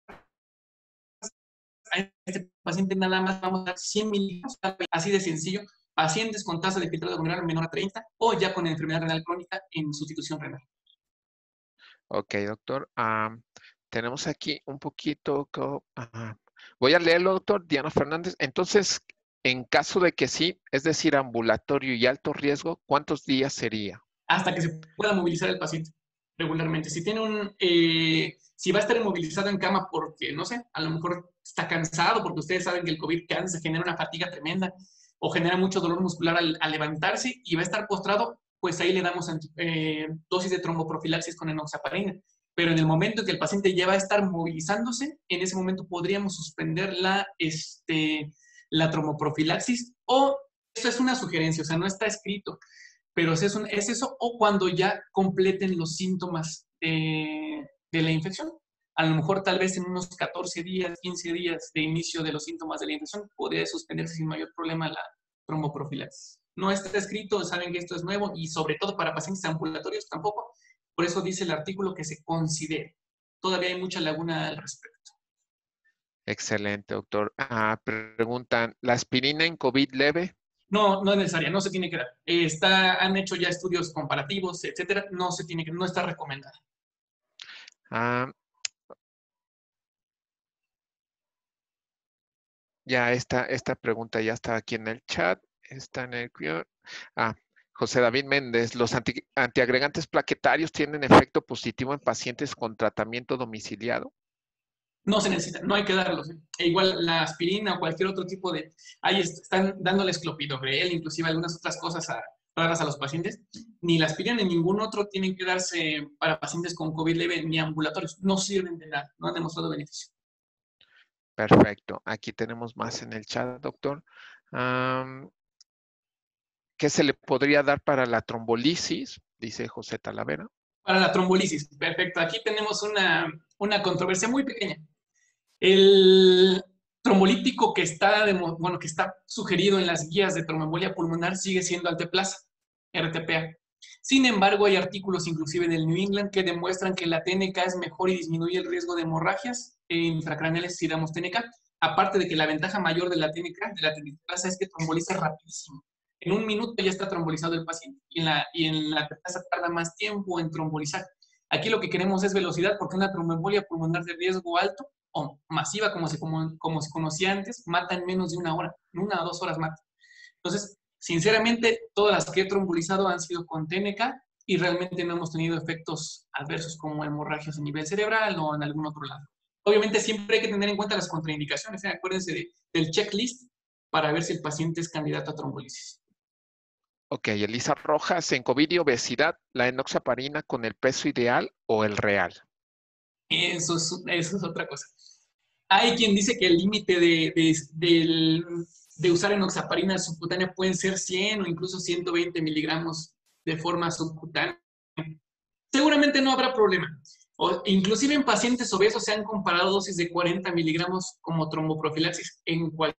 Speaker 2: a este paciente nada más vamos a dar cien miligramos, así de sencillo, pacientes con tasa de filtrado glomerular menor a treinta o ya con enfermedad renal crónica en sustitución renal.
Speaker 1: Ok, doctor. Um, tenemos aquí un poquito, uh, voy a leerlo, doctor. Diana Fernández. Entonces, en caso de que sí, es decir, ambulatorio y alto riesgo, ¿cuántos días sería?
Speaker 2: Hasta que se pueda movilizar el paciente regularmente. Si tiene un, eh, si va a estar inmovilizado en cama porque, no sé, a lo mejor está cansado, porque ustedes saben que el COVID cansa, genera una fatiga tremenda o genera mucho dolor muscular al, al levantarse y va a estar postrado, pues ahí le damos eh, dosis de tromboprofilaxis con enoxaparina. Pero en el momento en que el paciente ya va a estar movilizándose, en ese momento podríamos suspender la, este, la tromboprofilaxis, o eso es una sugerencia, o sea, no está escrito, pero es eso, es eso o cuando ya completen los síntomas de, de la infección. A lo mejor tal vez en unos catorce días, quince días de inicio de los síntomas de la infección, podría suspenderse sin mayor problema la tromboprofilaxis. No está escrito, saben que esto es nuevo y sobre todo para pacientes ambulatorios tampoco. Por eso dice el artículo que se considere. Todavía hay mucha laguna al respecto.
Speaker 1: Excelente, doctor. Ah, preguntan, ¿la aspirina en COVID leve?
Speaker 2: No, no es necesaria, no se tiene que dar. Eh, está, han hecho ya estudios comparativos, etcétera. No se tiene que, no está recomendada.
Speaker 1: Ah, ya esta, esta pregunta ya está aquí en el chat. Está en el... Ah, José David Méndez, ¿los anti, antiagregantes plaquetarios tienen efecto positivo en pacientes con tratamiento domiciliado?
Speaker 2: No se necesita, no hay que darlos. ¿eh? E igual la aspirina o cualquier otro tipo de... Ahí están dándoles clopidogrel, inclusive algunas otras cosas a, raras a los pacientes. Ni la aspirina ni ningún otro tienen que darse para pacientes con COVID leve ni ambulatorios. No sirven de nada, no han demostrado beneficio.
Speaker 1: Perfecto. Aquí tenemos más en el chat, doctor. Um, ¿Qué se le podría dar para la trombolisis? Dice José Talavera.
Speaker 2: Para la trombolisis, perfecto. Aquí tenemos una, una controversia muy pequeña. El trombolítico que está, de, bueno, que está sugerido en las guías de tromboembolia pulmonar sigue siendo alteplasa, R T P A. Sin embargo, hay artículos inclusive del New England que demuestran que la T N K es mejor y disminuye el riesgo de hemorragias intracraneales si damos T N K. Aparte de que la ventaja mayor de la T N K, de la alteplasa, es que tromboliza rapidísimo. En un minuto ya está trombolizado el paciente y en la, y en la alteplasa tarda más tiempo en trombolizar. Aquí lo que queremos es velocidad porque una tromboembolia pulmonar de riesgo alto o masiva, como se, como, como se conocía antes, mata en menos de una hora, en una o dos horas mata. Entonces, sinceramente, todas las que he trombolizado han sido con T N K y realmente no hemos tenido efectos adversos como hemorragias a nivel cerebral o en algún otro lado. Obviamente siempre hay que tener en cuenta las contraindicaciones, ¿eh? Acuérdense de, del checklist para ver si el paciente es candidato a trombolisis.
Speaker 1: Ok, Elisa Rojas, en COVID y obesidad, ¿la enoxaparina con el peso ideal o el real?
Speaker 2: Eso es, eso es otra cosa. Hay quien dice que el límite de, de, de, de usar enoxaparina subcutánea pueden ser cien o incluso ciento veinte miligramos de forma subcutánea. Seguramente no habrá problema. O, inclusive en pacientes obesos se han comparado dosis de cuarenta miligramos como tromboprofilaxis en cualquier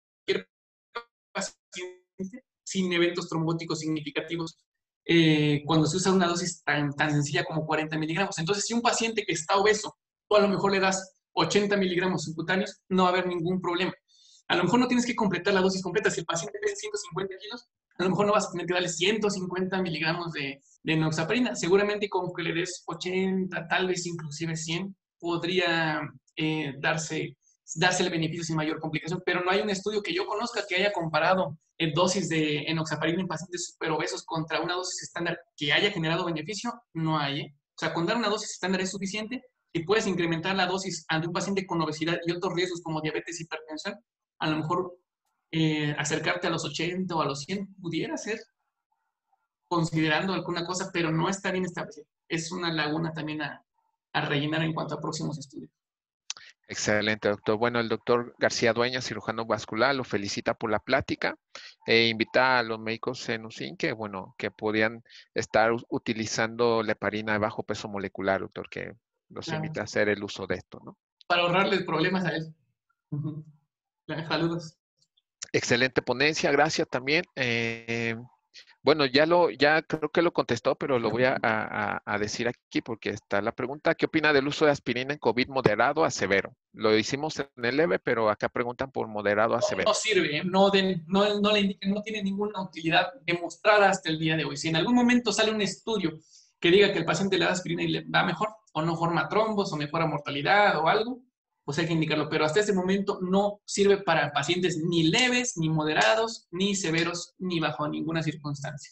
Speaker 2: paciente sin eventos trombóticos significativos. Eh, cuando se usa una dosis tan, tan sencilla como cuarenta miligramos. Entonces, si un paciente que está obeso, tú a lo mejor le das ochenta miligramos subcutáneos, no va a haber ningún problema. A lo mejor no tienes que completar la dosis completa. Si el paciente pesa ciento cincuenta kilos, a lo mejor no vas a tener que darle ciento cincuenta miligramos de, de enoxaparina. Seguramente con que le des ochenta, tal vez inclusive cien, podría eh, darse, darse el beneficio sin mayor complicación, pero no hay un estudio que yo conozca que haya comparado en dosis de enoxaparina en pacientes superobesos contra una dosis estándar que haya generado beneficio, no hay. ¿eh? O sea, con dar una dosis estándar es suficiente. Si puedes incrementar la dosis ante un paciente con obesidad y otros riesgos como diabetes y hipertensión, a lo mejor eh, acercarte a los ochenta o a los cien pudiera ser, considerando alguna cosa, pero no está bien establecido. Es una laguna también a, a rellenar en cuanto a próximos estudios.
Speaker 1: Excelente, doctor. Bueno, el doctor García Dueñas, cirujano vascular, lo felicita por la plática e invita a los médicos en U S I N que, bueno, que podían estar utilizando la heparina de bajo peso molecular, doctor, que los
Speaker 2: Claro.
Speaker 1: invita a hacer el uso de esto, ¿no?
Speaker 2: Para ahorrarles problemas a él. Uh-huh. Saludos.
Speaker 1: Excelente ponencia, gracias también. Eh, Bueno, ya lo, ya creo que lo contestó, pero lo voy a, a, a, decir aquí porque está la pregunta. ¿Qué opina del uso de aspirina en COVID moderado a severo? Lo hicimos en el leve, pero acá preguntan por moderado a severo.
Speaker 2: No, no sirve, no, de, no, no le indica, no tiene ninguna utilidad demostrada hasta el día de hoy. Si en algún momento sale un estudio que diga que el paciente le da aspirina y le va mejor, o no forma trombos, o mejora mortalidad, o algo, pues hay que indicarlo. Pero hasta ese momento no sirve para pacientes ni leves, ni moderados, ni severos, ni bajo ninguna circunstancia.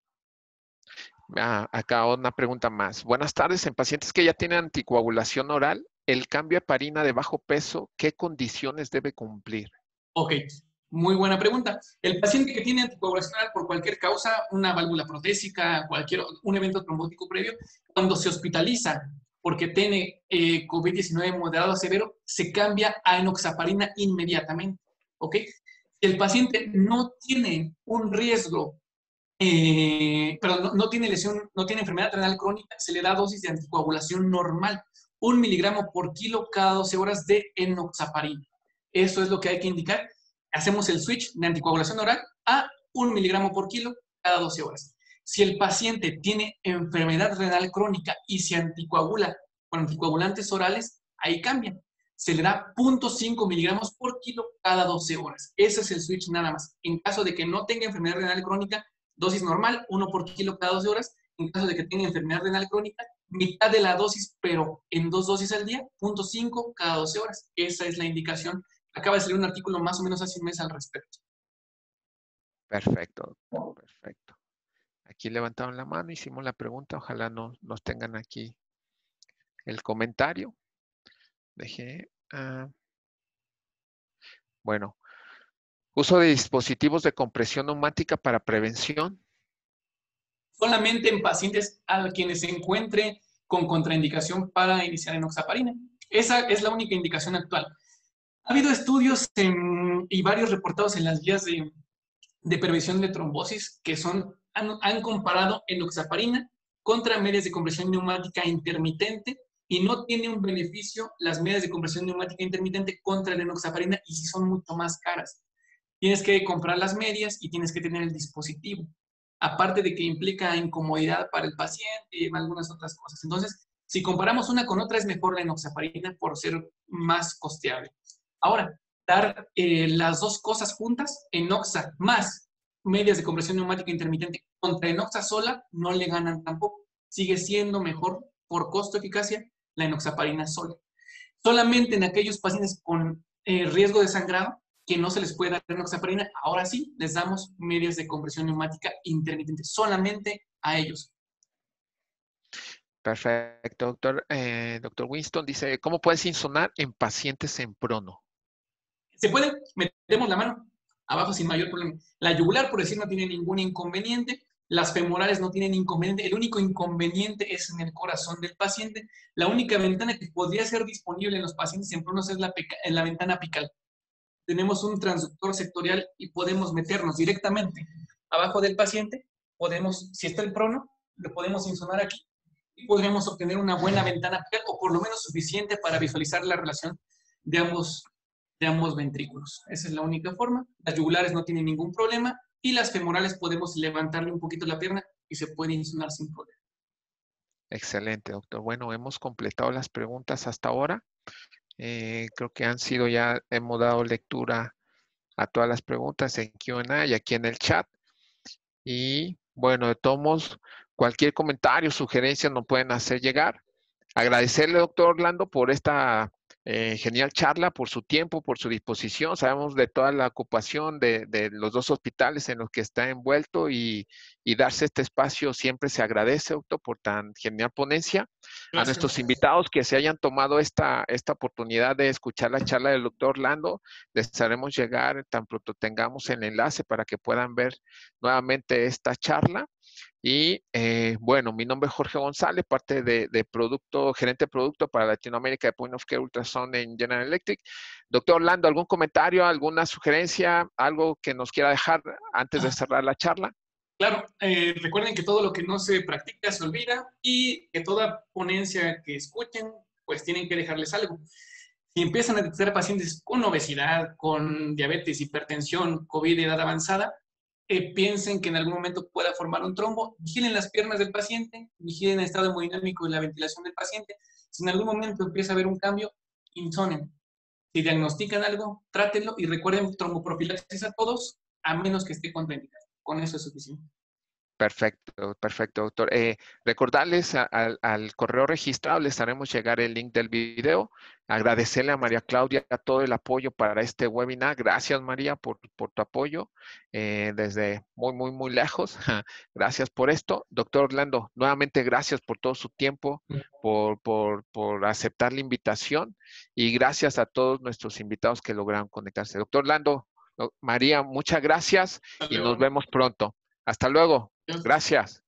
Speaker 1: Ah, acá una pregunta más. Buenas tardes. En pacientes que ya tienen anticoagulación oral, el cambio a heparina de bajo peso, ¿qué condiciones debe cumplir?
Speaker 2: Ok, muy buena pregunta. El paciente que tiene anticoagulación oral por cualquier causa, una válvula protésica, cualquier, un evento trombótico previo, cuando se hospitaliza porque tiene eh, COVID diecinueve moderado a severo, se cambia a enoxaparina inmediatamente. ¿Ok? Si el paciente no tiene un riesgo, eh, pero no, no tiene lesión, no tiene enfermedad renal crónica, se le da dosis de anticoagulación normal, un miligramo por kilo cada doce horas de enoxaparina. Eso es lo que hay que indicar. Hacemos el switch de anticoagulación oral a un miligramo por kilo cada doce horas. Si el paciente tiene enfermedad renal crónica y se anticoagula con anticoagulantes orales, ahí cambia. Se le da cero punto cinco miligramos por kilo cada doce horas. Ese es el switch nada más. En caso de que no tenga enfermedad renal crónica, dosis normal, uno por kilo cada doce horas. En caso de que tenga enfermedad renal crónica, mitad de la dosis, pero en dos dosis al día, cero punto cinco cada doce horas. Esa es la indicación. Acaba de salir un artículo más o menos hace un mes al respecto.
Speaker 1: Perfecto, perfecto. Aquí levantaron la mano, hicimos la pregunta. Ojalá no, nos tengan aquí el comentario. Dejé. Uh, bueno, uso de dispositivos de compresión neumática para prevención.
Speaker 2: Solamente en pacientes a quienes se encuentre con contraindicación para iniciar enoxaparina. Esa es la única indicación actual. Ha habido estudios en, y varios reportados en las guías de, de prevención de trombosis que son, han, han comparado enoxaparina contra medias de compresión neumática intermitente y no tiene un beneficio las medias de compresión neumática intermitente contra la enoxaparina y sí son mucho más caras. Tienes que comprar las medias y tienes que tener el dispositivo. Aparte de que implica incomodidad para el paciente y algunas otras cosas. Entonces, si comparamos una con otra, es mejor la enoxaparina por ser más costeable. Ahora, dar eh, las dos cosas juntas, enoxa más medias de compresión neumática intermitente contra enoxa sola, no le ganan tampoco. Sigue siendo mejor por costo-eficacia la enoxaparina sola. Solamente en aquellos pacientes con eh, riesgo de sangrado, que no se les puede dar enoxaparina, ahora sí les damos medias de compresión neumática intermitente, solamente a ellos.
Speaker 1: Perfecto, doctor. Eh, doctor Winston dice, ¿cómo puedes insonar en pacientes en prono?
Speaker 2: Se puede, metemos la mano abajo sin mayor problema. La yugular, por decir, no tiene ningún inconveniente. Las femorales no tienen inconveniente. El único inconveniente es en el corazón del paciente. La única ventana que podría ser disponible en los pacientes en pronos es la, en la ventana apical. Tenemos un transductor sectorial y podemos meternos directamente abajo del paciente. Podemos, si está el prono, lo podemos insonar aquí y podremos obtener una buena ventana apical o por lo menos suficiente para visualizar la relación de ambos, de ambos ventrículos. Esa es la única forma. Las yugulares no tienen ningún problema y las femorales podemos levantarle un poquito la pierna y se puede insonar sin problema.
Speaker 1: Excelente, doctor. Bueno, hemos completado las preguntas hasta ahora. Eh, creo que han sido ya, hemos dado lectura a todas las preguntas en Q and A y aquí en el chat. Y bueno, de todos modos, cualquier comentario, sugerencia nos pueden hacer llegar. Agradecerle, doctor Orlando, por esta eh, genial charla, por su tiempo, por su disposición. Sabemos de toda la ocupación de, de los dos hospitales en los que está envuelto y, y darse este espacio siempre se agradece, doctor, por tan genial ponencia. Gracias. A nuestros invitados que se hayan tomado esta, esta oportunidad de escuchar la charla del doctor Orlando, les haremos llegar tan pronto tengamos el enlace para que puedan ver nuevamente esta charla. Y eh, bueno, mi nombre es Jorge González, parte de, de producto, gerente de producto para Latinoamérica de Point of Care Ultrasound en General Electric. Doctor Orlando, ¿algún comentario, alguna sugerencia, algo que nos quiera dejar antes de cerrar la charla?
Speaker 2: Claro, eh, recuerden que todo lo que no se practica se olvida y que toda ponencia que escuchen, pues tienen que dejarles algo. Si empiezan a detectar pacientes con obesidad, con diabetes, hipertensión, COVID de edad avanzada, Eh, piensen que en algún momento pueda formar un trombo, vigilen las piernas del paciente, vigilen el estado hemodinámico y la ventilación del paciente. Si en algún momento empieza a haber un cambio, insonen. Si diagnostican algo, trátenlo y recuerden tromboprofilaxis a todos, a menos que esté contraindicado. Con eso es suficiente.
Speaker 1: Perfecto, perfecto, doctor. Eh, recordarles a, a, al correo registrado, les haremos llegar el link del video. Agradecerle a María Claudia todo el apoyo para este webinar. Gracias, María, por, por tu apoyo eh, desde muy, muy, muy lejos. Gracias por esto. Doctor Orlando, nuevamente gracias por todo su tiempo, por, por, por aceptar la invitación y gracias a todos nuestros invitados que lograron conectarse. Doctor Orlando, María, muchas gracias y nos vemos pronto. Hasta luego. Gracias.